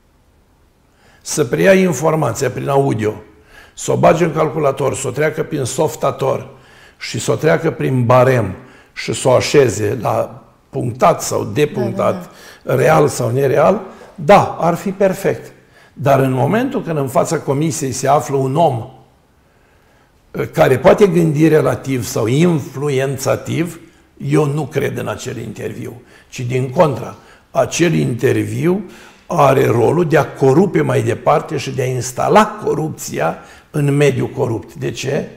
să preia informația prin audio, să o bage în calculator, să o treacă prin softator și să o treacă prin barem și să o așeze la punctat sau depunctat, da, da, da. real sau nereal, da, ar fi perfect. Dar în momentul când în fața comisiei se află un om care poate gândi relativ sau influențativ, eu nu cred în acel interviu, ci din contra, acel interviu are rolul de a corupe mai departe și de a instala corupția în mediul corupt. De ce?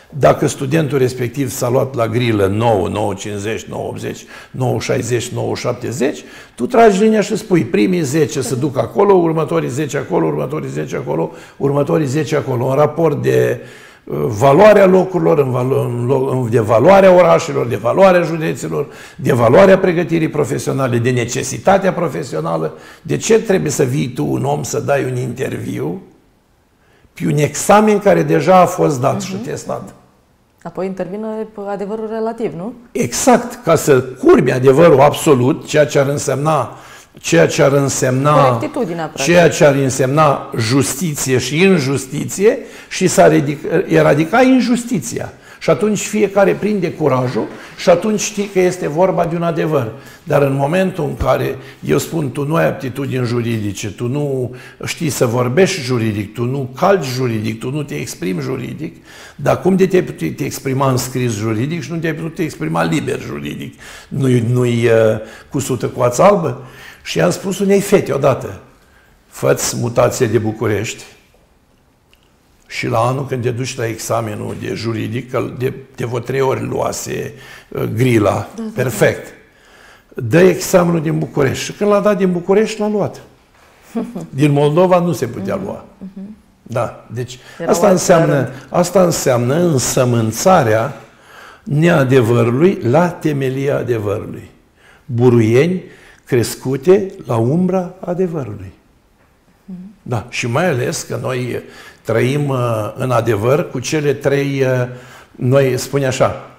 Dacă studentul respectiv s-a luat la grilă nouă, nouă cincizeci, nouă optzeci, nouă șaizeci, nouă șaptezeci, tu tragi linia și spui primii zece se duc acolo, următorii zece acolo, următorii zece acolo, următorii zece acolo, în raport de valoarea locurilor, în valo de valoarea orașelor, de valoarea județelor, de valoarea pregătirii profesionale, de necesitatea profesională. De ce trebuie să vii tu, un om, să dai un interviu pe un examen care deja a fost dat uh-huh. și testat? Apoi intervine adevărul relativ, nu? Exact, ca să curmi adevărul absolut, ceea ce ar însemna ceea ce ar însemna ceea ce ar însemna justiție și injustiție și să eradica injustiția. Și atunci fiecare prinde curajul și atunci știi că este vorba de un adevăr. Dar în momentul în care eu spun tu nu ai aptitudini juridice, tu nu știi să vorbești juridic, tu nu calci juridic, tu nu te exprimi juridic, dar cum de te-ai putut te exprima în scris juridic și nu te-ai putut te exprima liber juridic? Nu-i nu-i, uh, cusută cu ață albă? Și am spus unei fete odată, fă-ți mutație de București și la anul când te duci la examenul de juridic, că de, de vreo trei ori luase uh, grila, da, perfect, dă examenul din București. Și când l-a dat din București, l-a luat. Din Moldova nu se putea lua. Da, deci asta înseamnă, asta înseamnă însămânțarea neadevărului la temelia adevărului. Buruieni crescute la umbra adevărului. Da, și mai ales că noi trăim uh, în adevăr cu cele trei, uh, noi spune așa,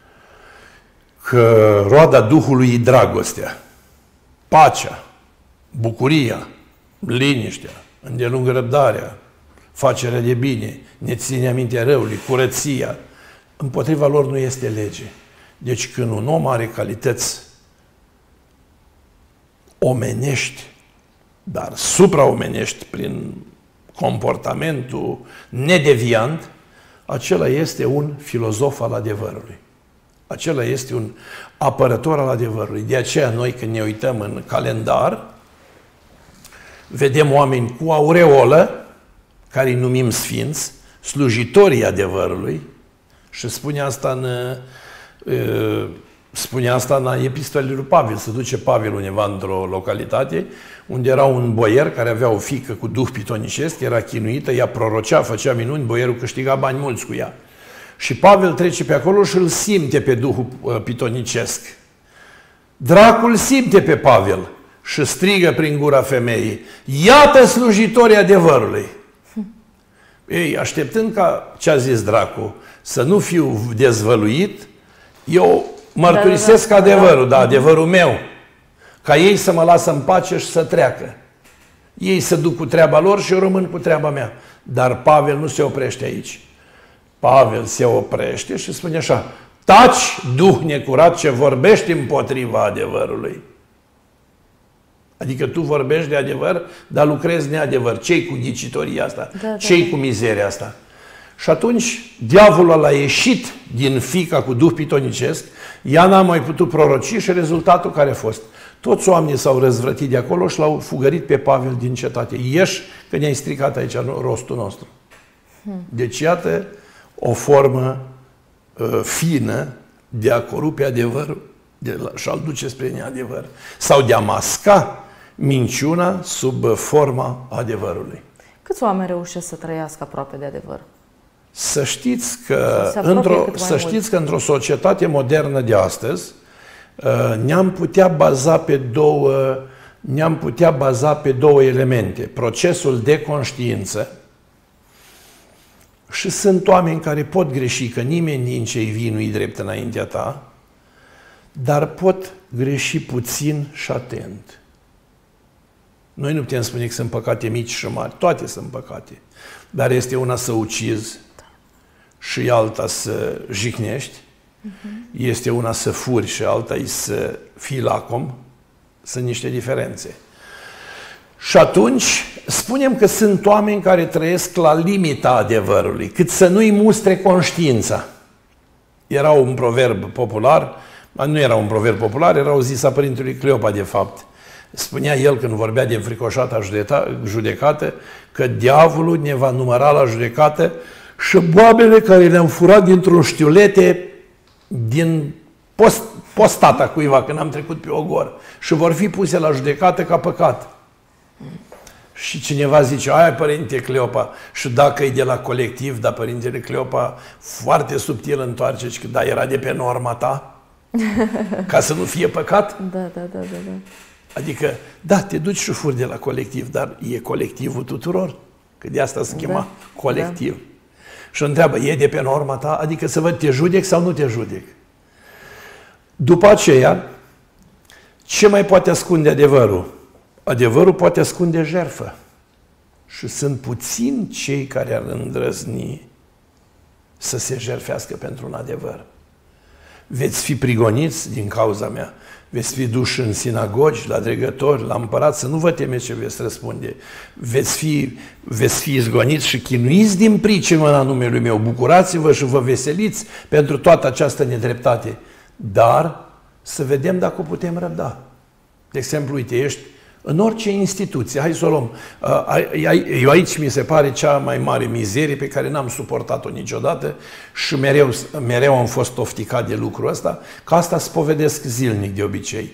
că roada Duhului e dragostea, pacea, bucuria, liniștea, îndelungă răbdarea, facerea de bine, neținerea mintea răului, curăția. Împotriva lor nu este lege. Deci când un om are calități omenești, dar supraomenești prin comportamentul nedeviant, acela este un filozof al adevărului. Acela este un apărător al adevărului. De aceea noi când ne uităm în calendar, vedem oameni cu aureolă, care îi numim sfinți, slujitorii adevărului, și spune asta în, spune asta în epistolele lui Pavel. Se duce Pavel undeva într-o localitate unde era un boier care avea o fiică cu duh pitonicesc, era chinuită, ea prorocea, făcea minuni, boierul câștiga bani mulți cu ea. Și Pavel trece pe acolo și îl simte pe duhul pitonicesc. Dracul simte pe Pavel și strigă prin gura femeii: iată slujitorii adevărului! Ei, așteptând ca ce a zis dracul să nu fiu dezvăluit, eu mărturisesc da, da, da, adevărul, da, adevărul meu, ca ei să mă lasă în pace și să treacă. Ei se duc cu treaba lor și eu rămân cu treaba mea. Dar Pavel nu se oprește aici. Pavel se oprește și spune așa: taci, duh necurat, ce vorbești împotriva adevărului. Adică tu vorbești de adevăr, dar lucrezi neadevăr. Ce-i cu ghicitoria asta? Da, da. Ce-i cu mizeria asta? Și atunci diavolul a ieșit din fiica cu duh pitonicesc, ea n-a mai putut proroci și rezultatul care a fost? Toți oamenii s-au răzvrătit de acolo și l-au fugărit pe Pavel din cetate. Ieși că ne-ai stricat aici rostul nostru. Hmm. Deci iată o formă uh, fină de a corupe adevărul de la, și a-l duce spre neadevăr. Sau de a masca minciuna sub forma adevărului. Câți oameni reușesc să trăiască aproape de adevăr? Să știți că într-o să știți că într-o societate modernă de astăzi ne-am putea baza pe două ne-am putea baza pe două elemente. Procesul de conștiință, și sunt oameni care pot greși, că nimeni din cei vii nu-i drept înaintea ta, dar pot greși puțin și atent. Noi nu putem spune că sunt păcate mici și mari, toate sunt păcate, dar este una să ucizi și alta să jignești, uh-huh. Este una să furi și alta e să fii lacom, sunt niște diferențe. Și atunci spunem că sunt oameni care trăiesc la limita adevărului, cât să nu-i mustre conștiința. Era un proverb popular, nu era un proverb popular, era o zis a părintelui Cleopa, de fapt. Spunea el, când vorbea de înfricoșata judecată, că diavolul ne va număra la judecată și boabele care le-am furat dintr-un știulete din post, postata cuiva când am trecut pe ogor și vor fi puse la judecată ca păcat. Și cineva zice, aia părinte Cleopa, și dacă e de la colectiv, dar părintele Cleopa foarte subtil întoarce și că da, era de pe norma ta, ca să nu fie păcat. Da, da, da, da, da. Adică, da, te duci și furi de la colectiv, dar e colectivul tuturor, că de asta se chema da, colectiv. Da. Și întreabă, e de pe norma ta? Adică să văd, te judec sau nu te judec? După aceea, ce mai poate ascunde adevărul? Adevărul poate ascunde jertfă. Și sunt puțini cei care ar îndrăzni să se jertfească pentru un adevăr. Veți fi prigoniți din cauza mea, veți fi duși în sinagogi, la dregători, la împărat, să nu vă temeți ce veți răspunde. Veți fi, veți fi izgoniți și chinuiți din pricina numelui meu. Bucurați-vă și vă veseliți pentru toată această nedreptate. Dar să vedem dacă o putem răbda. De exemplu, uite, ești în orice instituție, hai să o luăm. Eu aici mi se pare cea mai mare mizerie pe care n-am suportat-o niciodată și mereu, mereu am fost ofticat de lucrul ăsta, că asta spovedesc zilnic de obicei.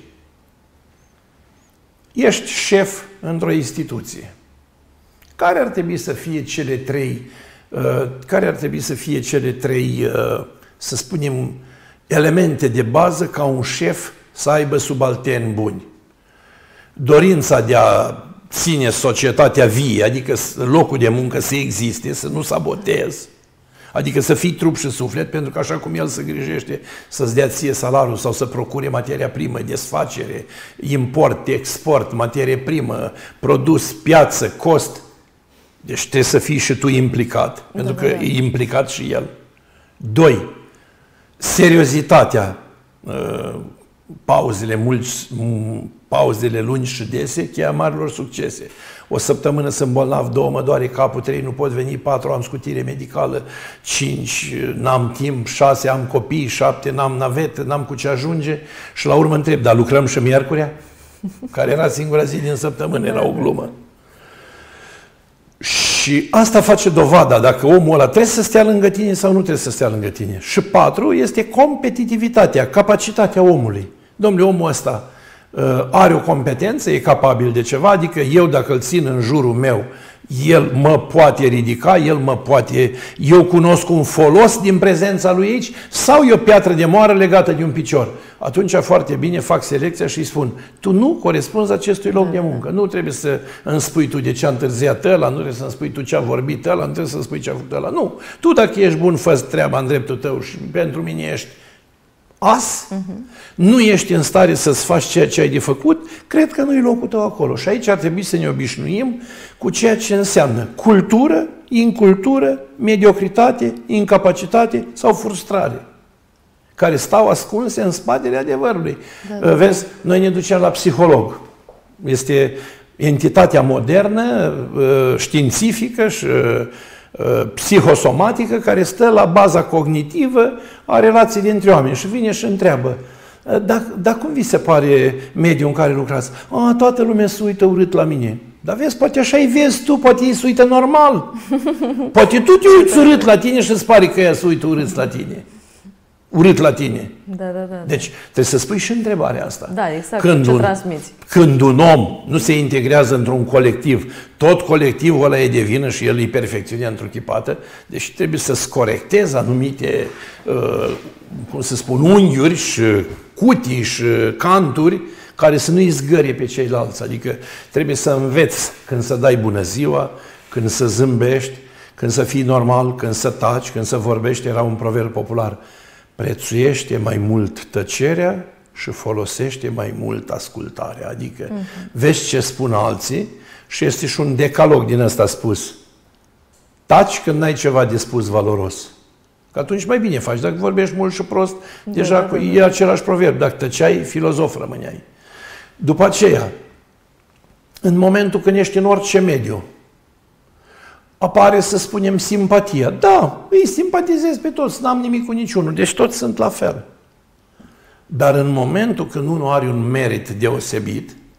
Ești șef într-o instituție. Care ar trebui să fie cele trei, care ar trebui să fie cele trei, să spunem, elemente de bază ca un șef să aibă subalterni buni? Dorința de a ține societatea vie, adică locul de muncă să existe, să nu sabotezi, adică să fii trup și suflet, pentru că așa cum el se grijește să-ți dea ție salariul sau să procure materia primă, desfacere, import, export, materie primă, produs, piață, cost, deci trebuie să fii și tu implicat, da, pentru că da, da. E implicat și el. Doi, seriozitatea, pauzele mulți, pauzele lungi și dese, cheia marilor succese. O săptămână sunt bolnav, două mă doare capul, trei nu pot veni, patru am scutire medicală, cinci n-am timp, șase am copii, șapte n-am navetă, n-am cu ce ajunge și la urmă întreb, dar lucrăm și miercurea? Care era singura zi din săptămână, era o glumă. Și asta face dovada dacă omul ăla trebuie să stea lângă tine sau nu trebuie să stea lângă tine. Și patru este competitivitatea, capacitatea omului. Dom'le, omul ăsta uh, are o competență, e capabil de ceva, adică eu dacă îl țin în jurul meu, el mă poate ridica, el mă poate... Eu cunosc un folos din prezența lui aici sau e o piatră de moară legată de un picior. Atunci foarte bine fac selecția și îi spun, tu nu corespunzi acestui loc de muncă. Nu trebuie să îmi spui tu de ce a întârziat ăla, nu trebuie să-mi spui tu ce a vorbit ăla, nu trebuie să-mi spui ce a făcut ăla. Nu. Tu dacă ești bun, fă treaba în dreptul tău și pentru mine ești as, uh-huh. nu ești în stare să-ți faci ceea ce ai de făcut, cred că nu e locul tău acolo. Și aici ar trebui să ne obișnuim cu ceea ce înseamnă cultură, incultură, mediocritate, incapacitate sau frustrare, care stau ascunse în spatele adevărului. Da, da. Vezi, noi ne ducem la psiholog. Este entitatea modernă, științifică și psihosomatică care stă la baza cognitivă a relației dintre oameni și vine și întreabă, dar, dar cum vi se pare mediul în care lucrați? A, toată lumea se uită urât la mine. Dar vezi, poate așa-i vezi tu, poate ei se uită normal. Poate tu te uiți urât la tine și îți pare că ea se uită urât la tine. Urât la tine. Da, da, da. Deci trebuie să spui și întrebarea asta. Da, exact. Când ce un, transmiți. Când un om nu se integrează într-un colectiv, tot colectivul ăla e de vină și el e perfecțiunea întruchipată, deci trebuie să-ți corectezi anumite, uh, cum să spun, unghiuri și cutii și canturi care să nu-i zgărie pe ceilalți. Adică trebuie să înveți când să dai bună ziua, când să zâmbești, când să fii normal, când să taci, când să vorbești. Era un proverb popular. Prețuiește mai mult tăcerea și folosește mai mult ascultarea. Adică uh-huh. vezi ce spun alții și este și un decalog din ăsta spus. Taci când n-ai ceva de spus valoros. Că atunci mai bine faci. Dacă vorbești mult și prost, da, deja da, da, da. e același proverb. Dacă tăceai, filozof rămâneai. După aceea, în momentul când ești în orice mediu, apare, să spunem, simpatia. Da, îi simpatizez pe toți, n-am nimic cu niciunul, deci toți sunt la fel. Dar în momentul când unul are un merit deosebit,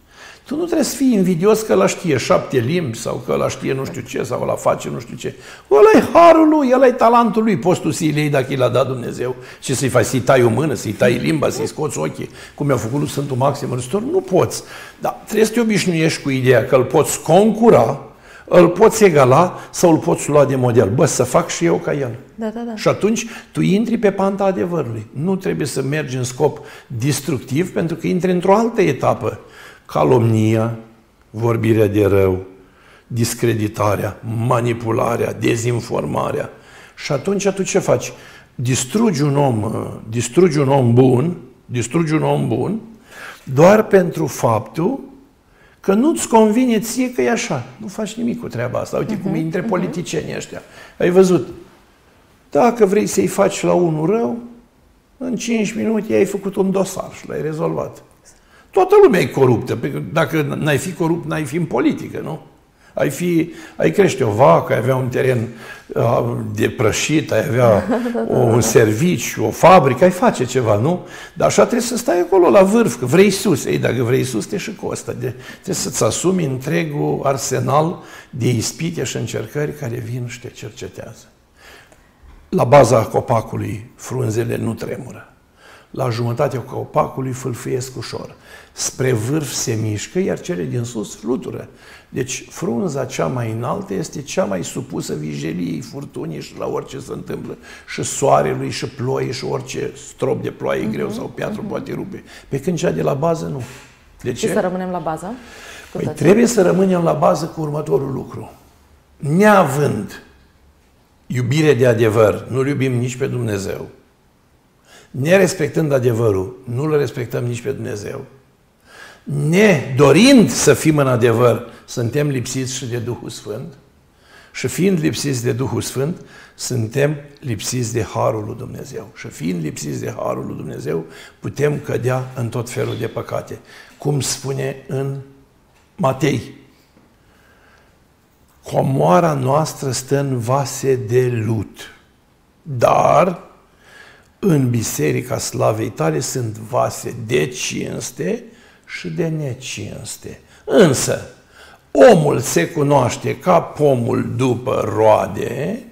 Tu nu trebuie să fii invidios că ăla știe șapte limbi sau că ăla știe nu știu ce sau ăla face nu știu ce. Ăla e harul lui, ăla e talentul lui. Poți tu să-i lei dacă i l-a dat Dumnezeu și să-i faci, să-i tai o mână, să-i tai limba, să-i scoți ochii, cum i-a făcut lui Sfântul Maxim Răstor. Nu poți. Dar trebuie să te obișnuiești cu ideea că îl poți concura, îl poți egala sau îl poți lua de model. Bă, să fac și eu ca el. Da, da, da. Și atunci tu intri pe panta adevărului. Nu trebuie să mergi în scop destructiv, pentru că intri într-o altă etapă. Calomnia, vorbirea de rău, discreditarea, manipularea, dezinformarea. Și atunci tu ce faci? Distrugi un om, distrugi un om bun, distrugi un om bun, doar pentru faptul că nu-ți convine ție că e așa. Nu faci nimic cu treaba asta. Uite uh-huh, cum e între uh-huh. politicienii ăștia. Ai văzut? Dacă vrei să-i faci la unul rău, în cinci minute ai făcut un dosar și l-ai rezolvat. Toată lumea e coruptă. Dacă n-ai fi corupt, n-ai fi în politică, nu? Ai, fi, ai crește o vacă, ai avea un teren uh, de prășit, ai avea o, un serviciu, o fabrică, ai face ceva, nu? Dar așa trebuie să stai acolo la vârf, că vrei sus. Ei, dacă vrei sus, te și costă. De, trebuie să-ți asumi întregul arsenal de ispite și încercări care vin și te cercetează. La baza copacului frunzele nu tremură. La jumătatea copacului fâlfâiesc ușor. Spre vârf se mișcă, iar cele din sus flutură. Deci frunza cea mai înaltă este cea mai supusă vijeliei, furtunii și la orice se întâmplă. Și soarelui, și ploii, și orice strop de ploaie uh-huh, greu sau piatră uh-huh. poate rupe. Pe când cea de la bază nu. De ce? Și să rămânem la bază? Păi trebuie să rămânem la bază cu următorul lucru. Neavând iubire de adevăr, nu-L iubim nici pe Dumnezeu. Nerespectând adevărul, nu-L respectăm nici pe Dumnezeu. Nedorind să fim în adevăr, suntem lipsiți și de Duhul Sfânt. Și fiind lipsiți de Duhul Sfânt, suntem lipsiți de Harul lui Dumnezeu. Și fiind lipsiți de Harul lui Dumnezeu, putem cădea în tot felul de păcate. Cum spune în Matei, comoara noastră stă în vase de lut, dar în Biserica Slavei Tale sunt vase de cinste și de necinste. Însă, omul se cunoaște ca pomul după roade,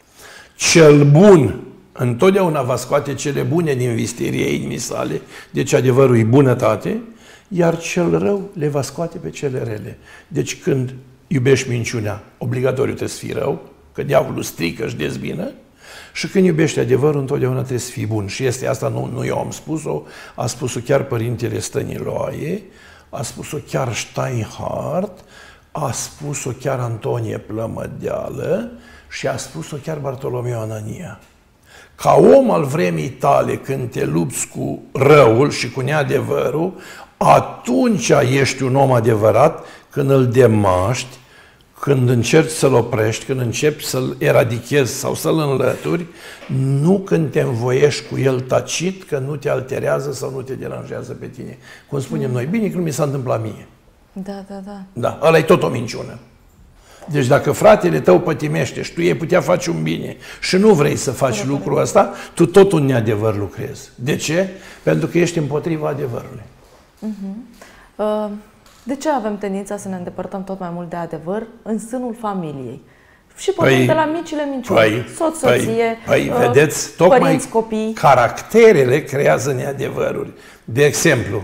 cel bun întotdeauna va scoate cele bune din visteria inimii sale, deci adevărul e bunătate, iar cel rău le va scoate pe cele rele. Deci când iubești minciunea, obligatoriu trebuie să fii rău, că diavolul strică și dezbină, și când iubești adevărul, întotdeauna trebuie să fii bun. Și este asta, nu, nu eu am spus-o, a spus-o chiar Părintele Stăniloae, a spus-o chiar Steinhardt, a spus-o chiar Antonie Plămădeală și a spus-o chiar Bartolomeu Anania. Ca om al vremii tale, când te lupți cu răul și cu neadevărul, atunci ești un om adevărat, când îl demaști, când încerci să-l oprești, când începi să-l eradichezi sau să-l înlături, nu când te învoiești cu el tacit, că nu te alterează sau nu te deranjează pe tine. Cum spunem noi, bine că nu mi s-a întâmplat mie. Da, da, da. Da, ăla e tot o minciună. Deci dacă fratele tău pătimește și tu ei putea face un bine și nu vrei să faci Corect. lucrul ăsta, tu tot un neadevăr lucrezi. De ce? Pentru că ești împotriva adevărului. Uh-huh. Uh, de ce avem tendința să ne îndepărtăm tot mai mult de adevăr în sânul familiei? Și pornim păi, de la micile minciuni. Păi, soț, soție, păi, păi, vedeți, tocmai părinți, copii. Caracterele creează neadevăruri. De exemplu,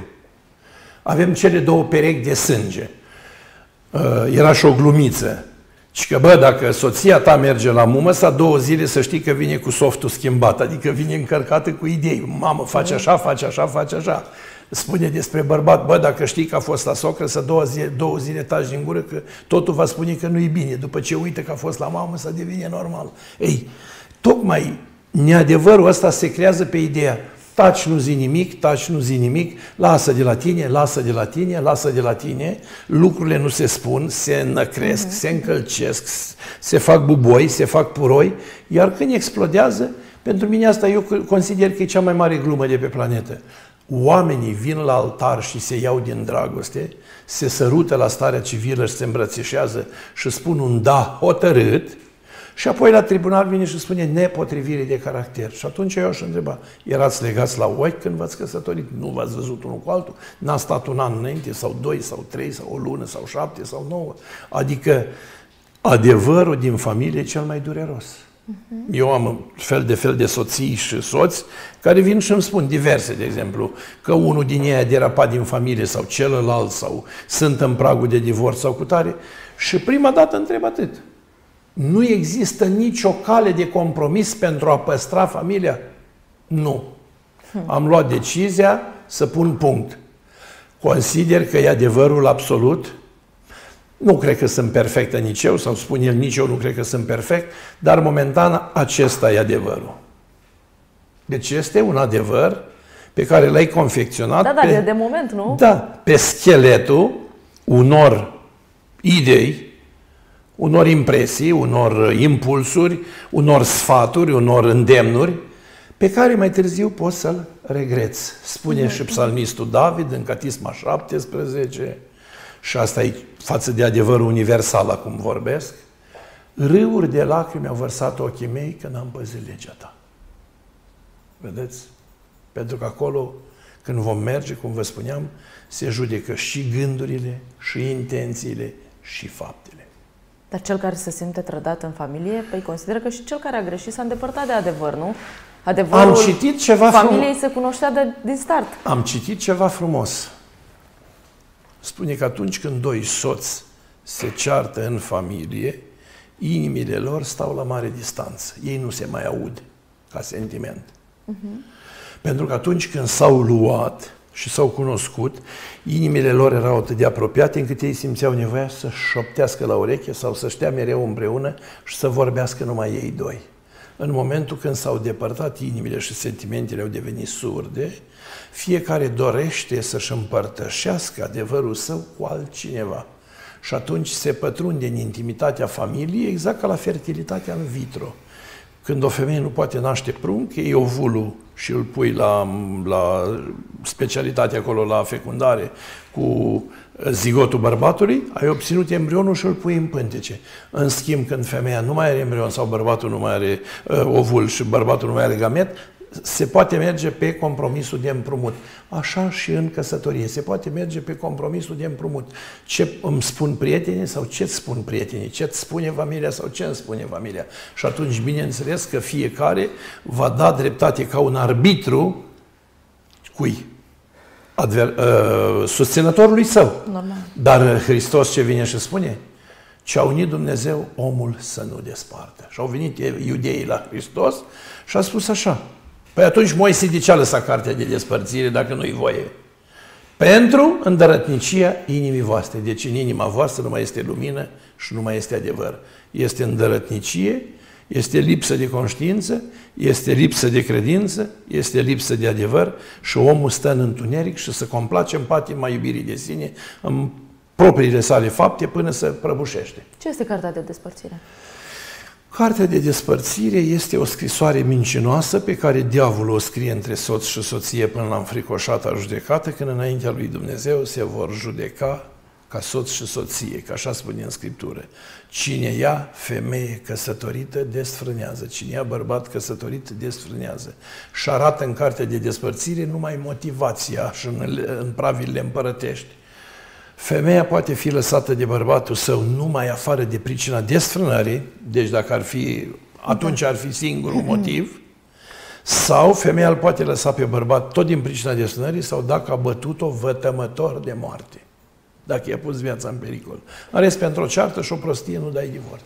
avem cele două perechi de sânge. Uh, era și o glumiță. Și că, bă, dacă soția ta merge la mumă, sa două zile să știi că vine cu softul schimbat, adică vine încărcată cu idei. Mamă, face așa, face așa, face așa. Spune despre bărbat, bă, dacă știi că a fost la socră, să două zile, două zile taci din gură, că totul va spune că nu-i bine. După ce uită că a fost la mamă, să devine normal. Ei, tocmai neadevărul ăsta se creează pe ideea taci, nu zi nimic, taci, nu zi nimic, lasă de la tine, lasă de la tine, lasă de la tine, lucrurile nu se spun, se înăcresc, uh-huh. se încălcesc, se fac buboi, se fac puroi, iar când explodează, pentru mine asta eu consider că e cea mai mare glumă de pe planetă. Oamenii vin la altar și se iau din dragoste, se sărută la starea civilă și se îmbrățișează și spun un da hotărât Și apoi la tribunal vine și spune nepotrivire de caracter. Și atunci eu aș întreba, erați legați la ochi când v-ați căsătorit? Nu v-ați văzut unul cu altul? N-a stat un an înainte, sau doi, sau trei, sau o lună, sau șapte, sau nouă? Adică adevărul din familie e cel mai dureros. Uh-huh. Eu am fel de fel de soții și soți care vin și îmi spun diverse, de exemplu, că unul din ei a derapat din familie sau celălalt, sau sunt în pragul de divorț sau cutare. Și prima dată întreb atât. Nu există nicio cale de compromis pentru a păstra familia? Nu. Am luat decizia să pun punct. Consider că e adevărul absolut. Nu cred că sunt perfectă nici eu, sau spun el, nici eu nu cred că sunt perfect, dar momentan acesta e adevărul. Deci este un adevăr pe care l-ai confecționat. Da, da, pe, de moment, nu? Da, pe scheletul unor idei, unor impresii, unor impulsuri, unor sfaturi, unor îndemnuri, pe care mai târziu poți să-l regreți. Spune mm-hmm. și psalmistul David în Catisma șaptesprezece, și asta e față de adevărul universal acum vorbesc, râuri de lacrimi au vărsat ochii mei când am păzit legea ta. Vedeți? Pentru că acolo, când vom merge, cum vă spuneam, se judecă și gândurile, și intențiile, și faptele. Dar cel care se simte trădat în familie, păi consideră că și cel care a greșit s-a îndepărtat de adevăr, nu? Adevărul am citit ceva familiei frumos. se cunoștea de, din start. Am citit ceva frumos. Spune că atunci când doi soți se ceartă în familie, inimile lor stau la mare distanță. Ei nu se mai aud ca sentiment. Uh-huh. Pentru că atunci când s-au luat și s-au cunoscut, inimile lor erau atât de apropiate încât ei simțeau nevoia să șoptească la ureche sau să stea mereu împreună și să vorbească numai ei doi. În momentul când s-au depărtat inimile și sentimentele au devenit surde, fiecare dorește să-și împărtășească adevărul său cu altcineva. Și atunci se pătrunde în intimitatea familiei, exact ca la fertilitatea în vitro. Când o femeie nu poate naște prunc, iei ovulul și îl pui la, la specialitate acolo, la fecundare, cu zigotul bărbatului, ai obținut embrionul și îl pui în pântece. În schimb, când femeia nu mai are embrion sau bărbatul nu mai are uh, ovul și bărbatul nu mai are gamet, se poate merge pe compromisul de împrumut. Așa și în căsătorie. Se poate merge pe compromisul de împrumut. Ce îmi spun prietenii sau ce îți spun prietenii? Ce îți spune familia sau ce îmi spune familia? Și atunci, bineînțeles că fiecare va da dreptate ca un arbitru cui? Adver, uh, susținătorului său. Normal. Dar Hristos ce vine și spune? Ce a unit Dumnezeu, omul să nu despartă. Și au venit iudeii la Hristos și a spus așa: păi atunci Moise de ce a lăsat cartea de despărțire dacă nu-i voie? Pentru îndărătnicia inimii voastre. Deci în inima voastră nu mai este lumină și nu mai este adevăr. Este îndărătnicie, este lipsă de conștiință, este lipsă de credință, este lipsă de adevăr și omul stă în întuneric și se complace în patima iubirii de sine, în propriile sale fapte, până se prăbușește. Ce este cartea de despărțire? Cartea de despărțire este o scrisoare mincinoasă pe care diavolul o scrie între soț și soție până la înfricoșata judecată, când înaintea lui Dumnezeu se vor judeca ca soț și soție, că așa spune în Scriptură. Cine ia femeie căsătorită, desfrânează. Cine ia bărbat căsătorit, desfrânează. Și arată în cartea de despărțire numai motivația și în, în pravilele împărătești. Femeia poate fi lăsată de bărbatul său numai afară de pricina desfrânării, deci dacă ar fi, atunci ar fi singurul motiv, sau femeia îl poate lăsa pe bărbat tot din pricina desfrânării sau dacă a bătut-o vătămător de moarte, dacă i-a pus viața în pericol. În rest, pentru o ceartă și o prostie nu dai divorț.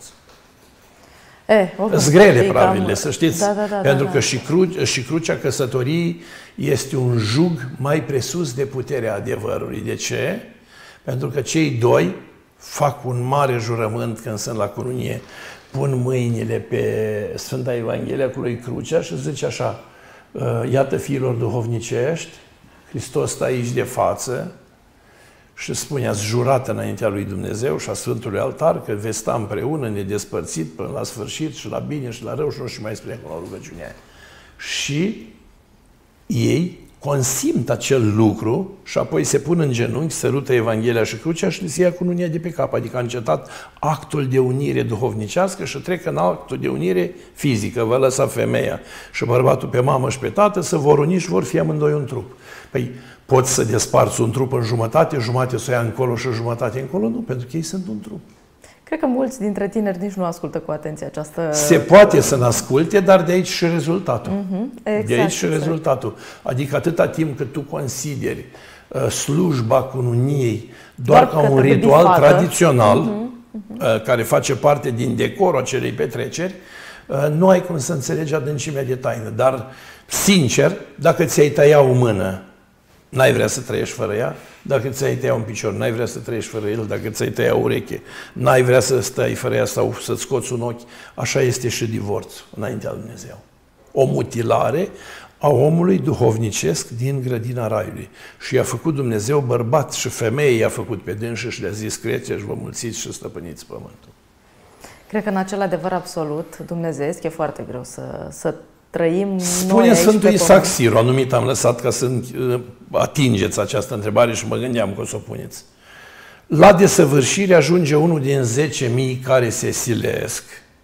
Sunt grele pravilele, să știți, da, da, da, pentru da, că da. și, cru, și crucea căsătoriei este un jug mai presus de puterea adevărului. De ce? Pentru că cei doi fac un mare jurământ când sunt la cununie, pun mâinile pe Sfânta Evanghelia cu lui Crucea și zice așa: iată, fiilor duhovnicești, Hristos stă aici de față și spune: ați jurat înaintea lui Dumnezeu și a Sfântului Altar că veți sta împreună nedespărțit până la sfârșit și la bine și la rău și nu și mai spune cu o rugăciune. Și ei consimt acel lucru și apoi se pun în genunchi, sărută Evanghelia și crucea și se ia cununia de pe cap. Adică a încetat actul de unire duhovnicească și trec în actul de unire fizică. Va lăsa femeia și bărbatul pe mamă și pe tată, să vor uni și vor fi amândoi un trup. Păi poți să desparți un trup în jumătate, jumătate să o ia încolo și jumătate încolo? Nu, pentru că ei sunt un trup. Cred că mulți dintre tineri nici nu ascultă cu atenție această... Se poate să asculte, dar de aici și rezultatul. Uh-huh. Exact, de aici și exact. rezultatul. Adică atâta timp cât tu consideri uh, slujba cununiei doar, doar ca un ritual bifată. tradițional, uh-huh. Uh, care face parte din decorul acelei petreceri, uh, nu ai cum să înțelegi adâncimea de taină. Dar, sincer, dacă ți-ai tăia o mână, n-ai vrea să trăiești fără ea. Dacă ți-ai tăia un picior, n-ai vrea să trăiești fără el. Dacă ți-ai tăia o ureche, n-ai vrea să stai fără ea sau să-ți scoți un ochi. Așa este și divorțul înaintea lui Dumnezeu. O mutilare a omului duhovnicesc din grădina raiului. Și i-a făcut Dumnezeu bărbat și femeie i-a făcut pe dânsă și le-a zis: crețeți, vă mulțiți și stăpâniți pământul. Cred că în acel adevăr absolut dumnezeiesc e foarte greu să, să trăim. Spune Sfântul Isaac Siru, anumit am lăsat ca să atingeți această întrebare și mă gândeam că o să o puneți. La desăvârșire ajunge unul din zece mii care se silesc.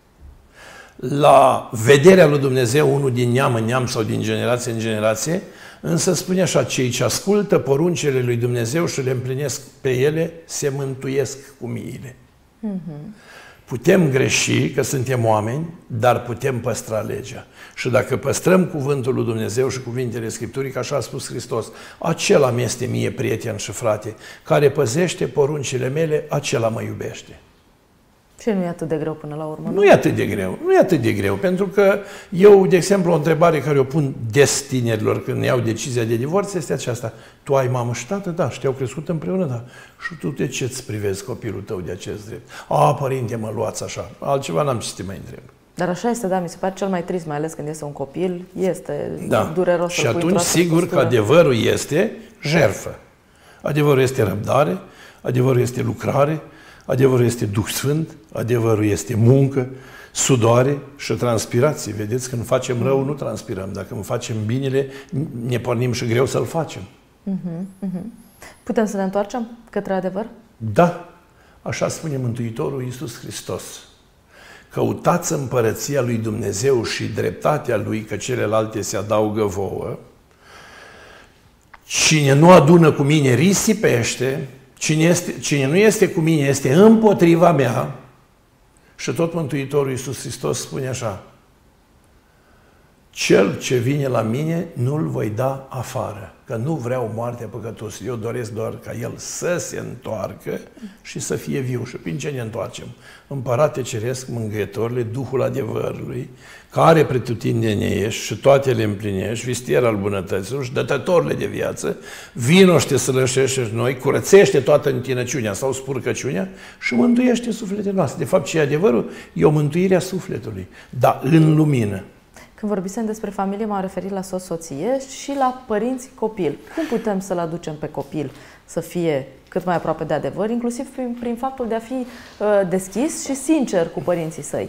La vederea lui Dumnezeu, unul din neam în neam sau din generație în generație, însă spune așa: cei ce ascultă poruncile lui Dumnezeu și le împlinesc pe ele, se mântuiesc cu miile. Mm-hmm. Putem greși, că suntem oameni, dar putem păstra legea. Și dacă păstrăm cuvântul lui Dumnezeu și cuvintele Scripturii, că așa a spus Hristos: acela mi este mie prieten și frate, care păzește poruncile mele, acela mă iubește. Și nu e atât de greu până la urmă? Nu, nu e atât de greu, nu e atât de greu, pentru că eu, de exemplu, o întrebare care o pun des tinerilor când iau decizia de divorț este aceasta: tu ai mamă și tată? Da. Și te-au crescut împreună? Da. Și tu de ce îți privezi copilul tău de acest drept? A, părinte, mă luați așa. Altceva n-am ce să te mai întreb. Dar așa este, da, mi se pare cel mai trist, mai ales când este un copil, este da. dureros. Și atunci, sigur că adevărul este jertfă. Adevărul este răbdare, adevărul este lucrare, adevărul este Duh Sfânt, adevărul este muncă, sudoare și transpirație. Vedeți, când facem rău, nu transpirăm. Dacă îmi facem binele, ne pornim și greu să-l facem. Uh-huh, uh-huh. Putem să ne întoarcem către adevăr? Da. Așa spune Mântuitorul Iisus Hristos. Căutați împărăția lui Dumnezeu și dreptatea lui, că celelalte se adaugă vouă. Cine nu adună cu mine risipește. Cine, este, cine nu este cu mine este împotriva mea. Și tot Mântuitorul Iisus Hristos spune așa: cel ce vine la mine nu-l voi da afară, că nu vreau moartea păcătosului. Eu doresc doar ca el să se întoarcă și să fie viu. Și prin ce ne întoarcem? Împărate Ceresc, Mângâietorule, Duhul adevărului, care pretutindeni ești și toate le împlinești, vistier al bunătăților și dătătorule de viață, vino și te sălășește și noi, curățește toată întinăciunea sau spurcăciunea și mântuiește sufletele noastre. De fapt, ce e adevărul? E o mântuire a sufletului, dar în lumină. Când vorbisem despre familie, m-am referit la soț-soție și la părinți-copil. Cum putem să-l aducem pe copil să fie cât mai aproape de adevăr, inclusiv prin, prin faptul de a fi uh, deschis și sincer cu părinții săi?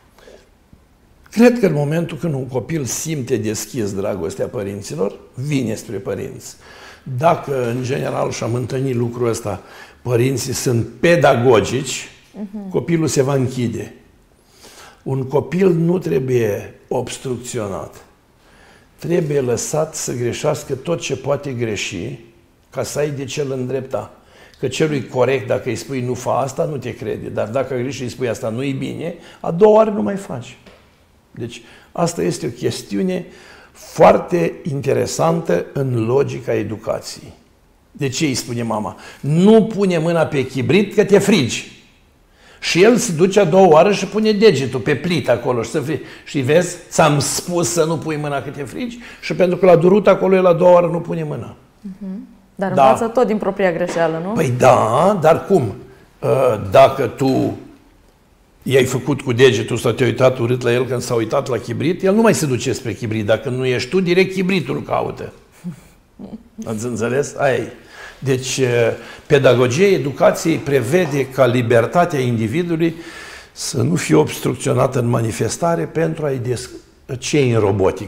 Cred că în momentul când un copil simte deschis dragostea părinților, vine spre părinți. Dacă, în general, și-am întâlnit lucrul ăsta, părinții sunt pedagogici, uh-huh. copilul se va închide. Un copil nu trebuie obstrucționat. Trebuie lăsat să greșească tot ce poate greși, ca să ai de ce-l îndrepta. Că celui corect, dacă îi spui nu fa asta, nu te crede. Dar dacă greși și îi spui asta nu-i bine, a doua oară nu mai faci. Deci asta este o chestiune foarte interesantă în logica educației. De ce îi spune mama? Nu pune mâna pe chibrit că te frigi. Și el se duce a doua oară și pune degetul pe plită acolo și să frigi. Și vezi, ți-am spus să nu pui mâna că te frigi și pentru că l-a durut acolo, el a doua oară nu pune mâna. Uh-huh. Dar învață da. tot din propria greșeală, nu? Păi da, dar cum? Dacă tu i-ai făcut cu degetul sau te-ai uitat urât la el când s-a uitat la chibrit, el nu mai se duce spre chibrit. Dacă nu ești tu, direct chibritul caută. Ați înțeles? Aia e. Deci, pedagogia educației prevede ca libertatea individului să nu fie obstrucționată în manifestare pentru a-i des... ce în robotică?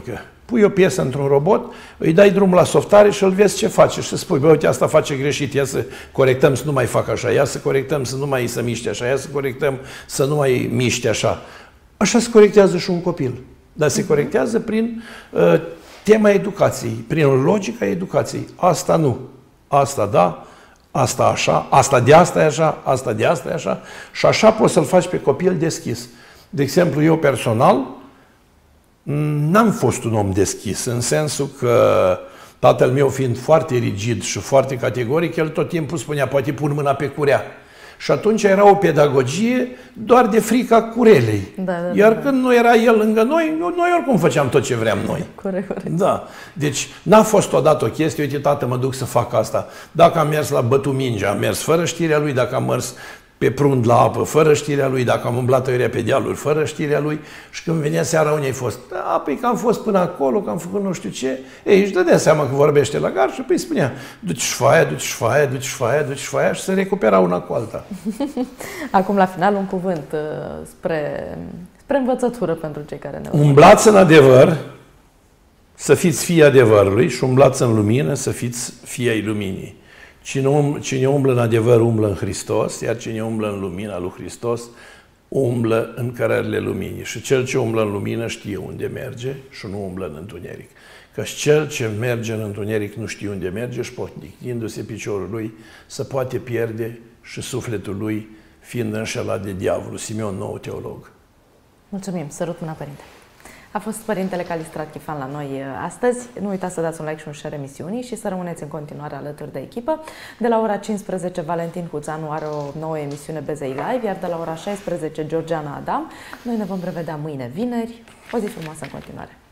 Pui o piesă într-un robot, îi dai drumul la softare și îl vezi ce face și spui, bă, uite, asta face greșit, ia să corectăm să nu mai facă așa, ia să corectăm să nu mai să miște așa, ia să corectăm să nu mai miște așa. Așa se corectează și un copil. Dar se corectează prin uh, tema educației, prin logica educației. Asta nu, asta da, asta așa, asta de asta e așa, asta de asta e așa. Și așa poți să-l faci pe copil deschis. De exemplu, eu personal n-am fost un om deschis, în sensul că tatăl meu fiind foarte rigid și foarte categoric, el tot timpul spunea, poate pun mâna pe curea. Și atunci era o pedagogie doar de frica curelei. Da, da, Iar da, când nu era el lângă noi, noi oricum făceam tot ce vreau noi. Corect, corect. Da. Deci n-a fost odată o chestie, uite, tată, mă duc să fac asta. Dacă am mers la bătu mingea, am mers fără știrea lui, dacă am mers pe prund la apă, fără știrea lui, dacă am umblat tăierea pe dealuri, fără știrea lui, și când venea seara, unde ai fost? Da, păi că am fost până acolo, că am făcut nu știu ce. Ei, își dădea seama că vorbește la gar și păi spunea, duci șfaia, duci șfaia, duci șfaia, duci șfaia și se recupera una cu alta. Acum, la final, un cuvânt uh, spre, spre învățătură pentru cei care ne urmăresc. Umblați în adevăr, să fiți fii adevărului, și umblați în lumină, să fiți fii ai luminii. Cine, um, cine umblă în adevăr, umblă în Hristos, iar cine umblă în lumina lui Hristos, umblă în cărările luminii. Și cel ce umblă în lumină știe unde merge și nu umblă în întuneric. Căci cel ce merge în întuneric nu știe unde merge și poticnindu-se piciorul lui, se poate pierde și sufletul lui fiind înșelat de diavolul. Simeon, nou teolog. Mulțumim, sărut mâna, Părinte. A fost Părintele Calistrat Chifan la noi astăzi. Nu uitați să dați un like și un share emisiunii și să rămâneți în continuare alături de echipă. De la ora cincisprezece, Valentin Cuțanu are o nouă emisiune B Z I Live, iar de la ora șaisprezece, Georgiana Adam. Noi ne vom revedea mâine, vineri. O zi frumoasă în continuare!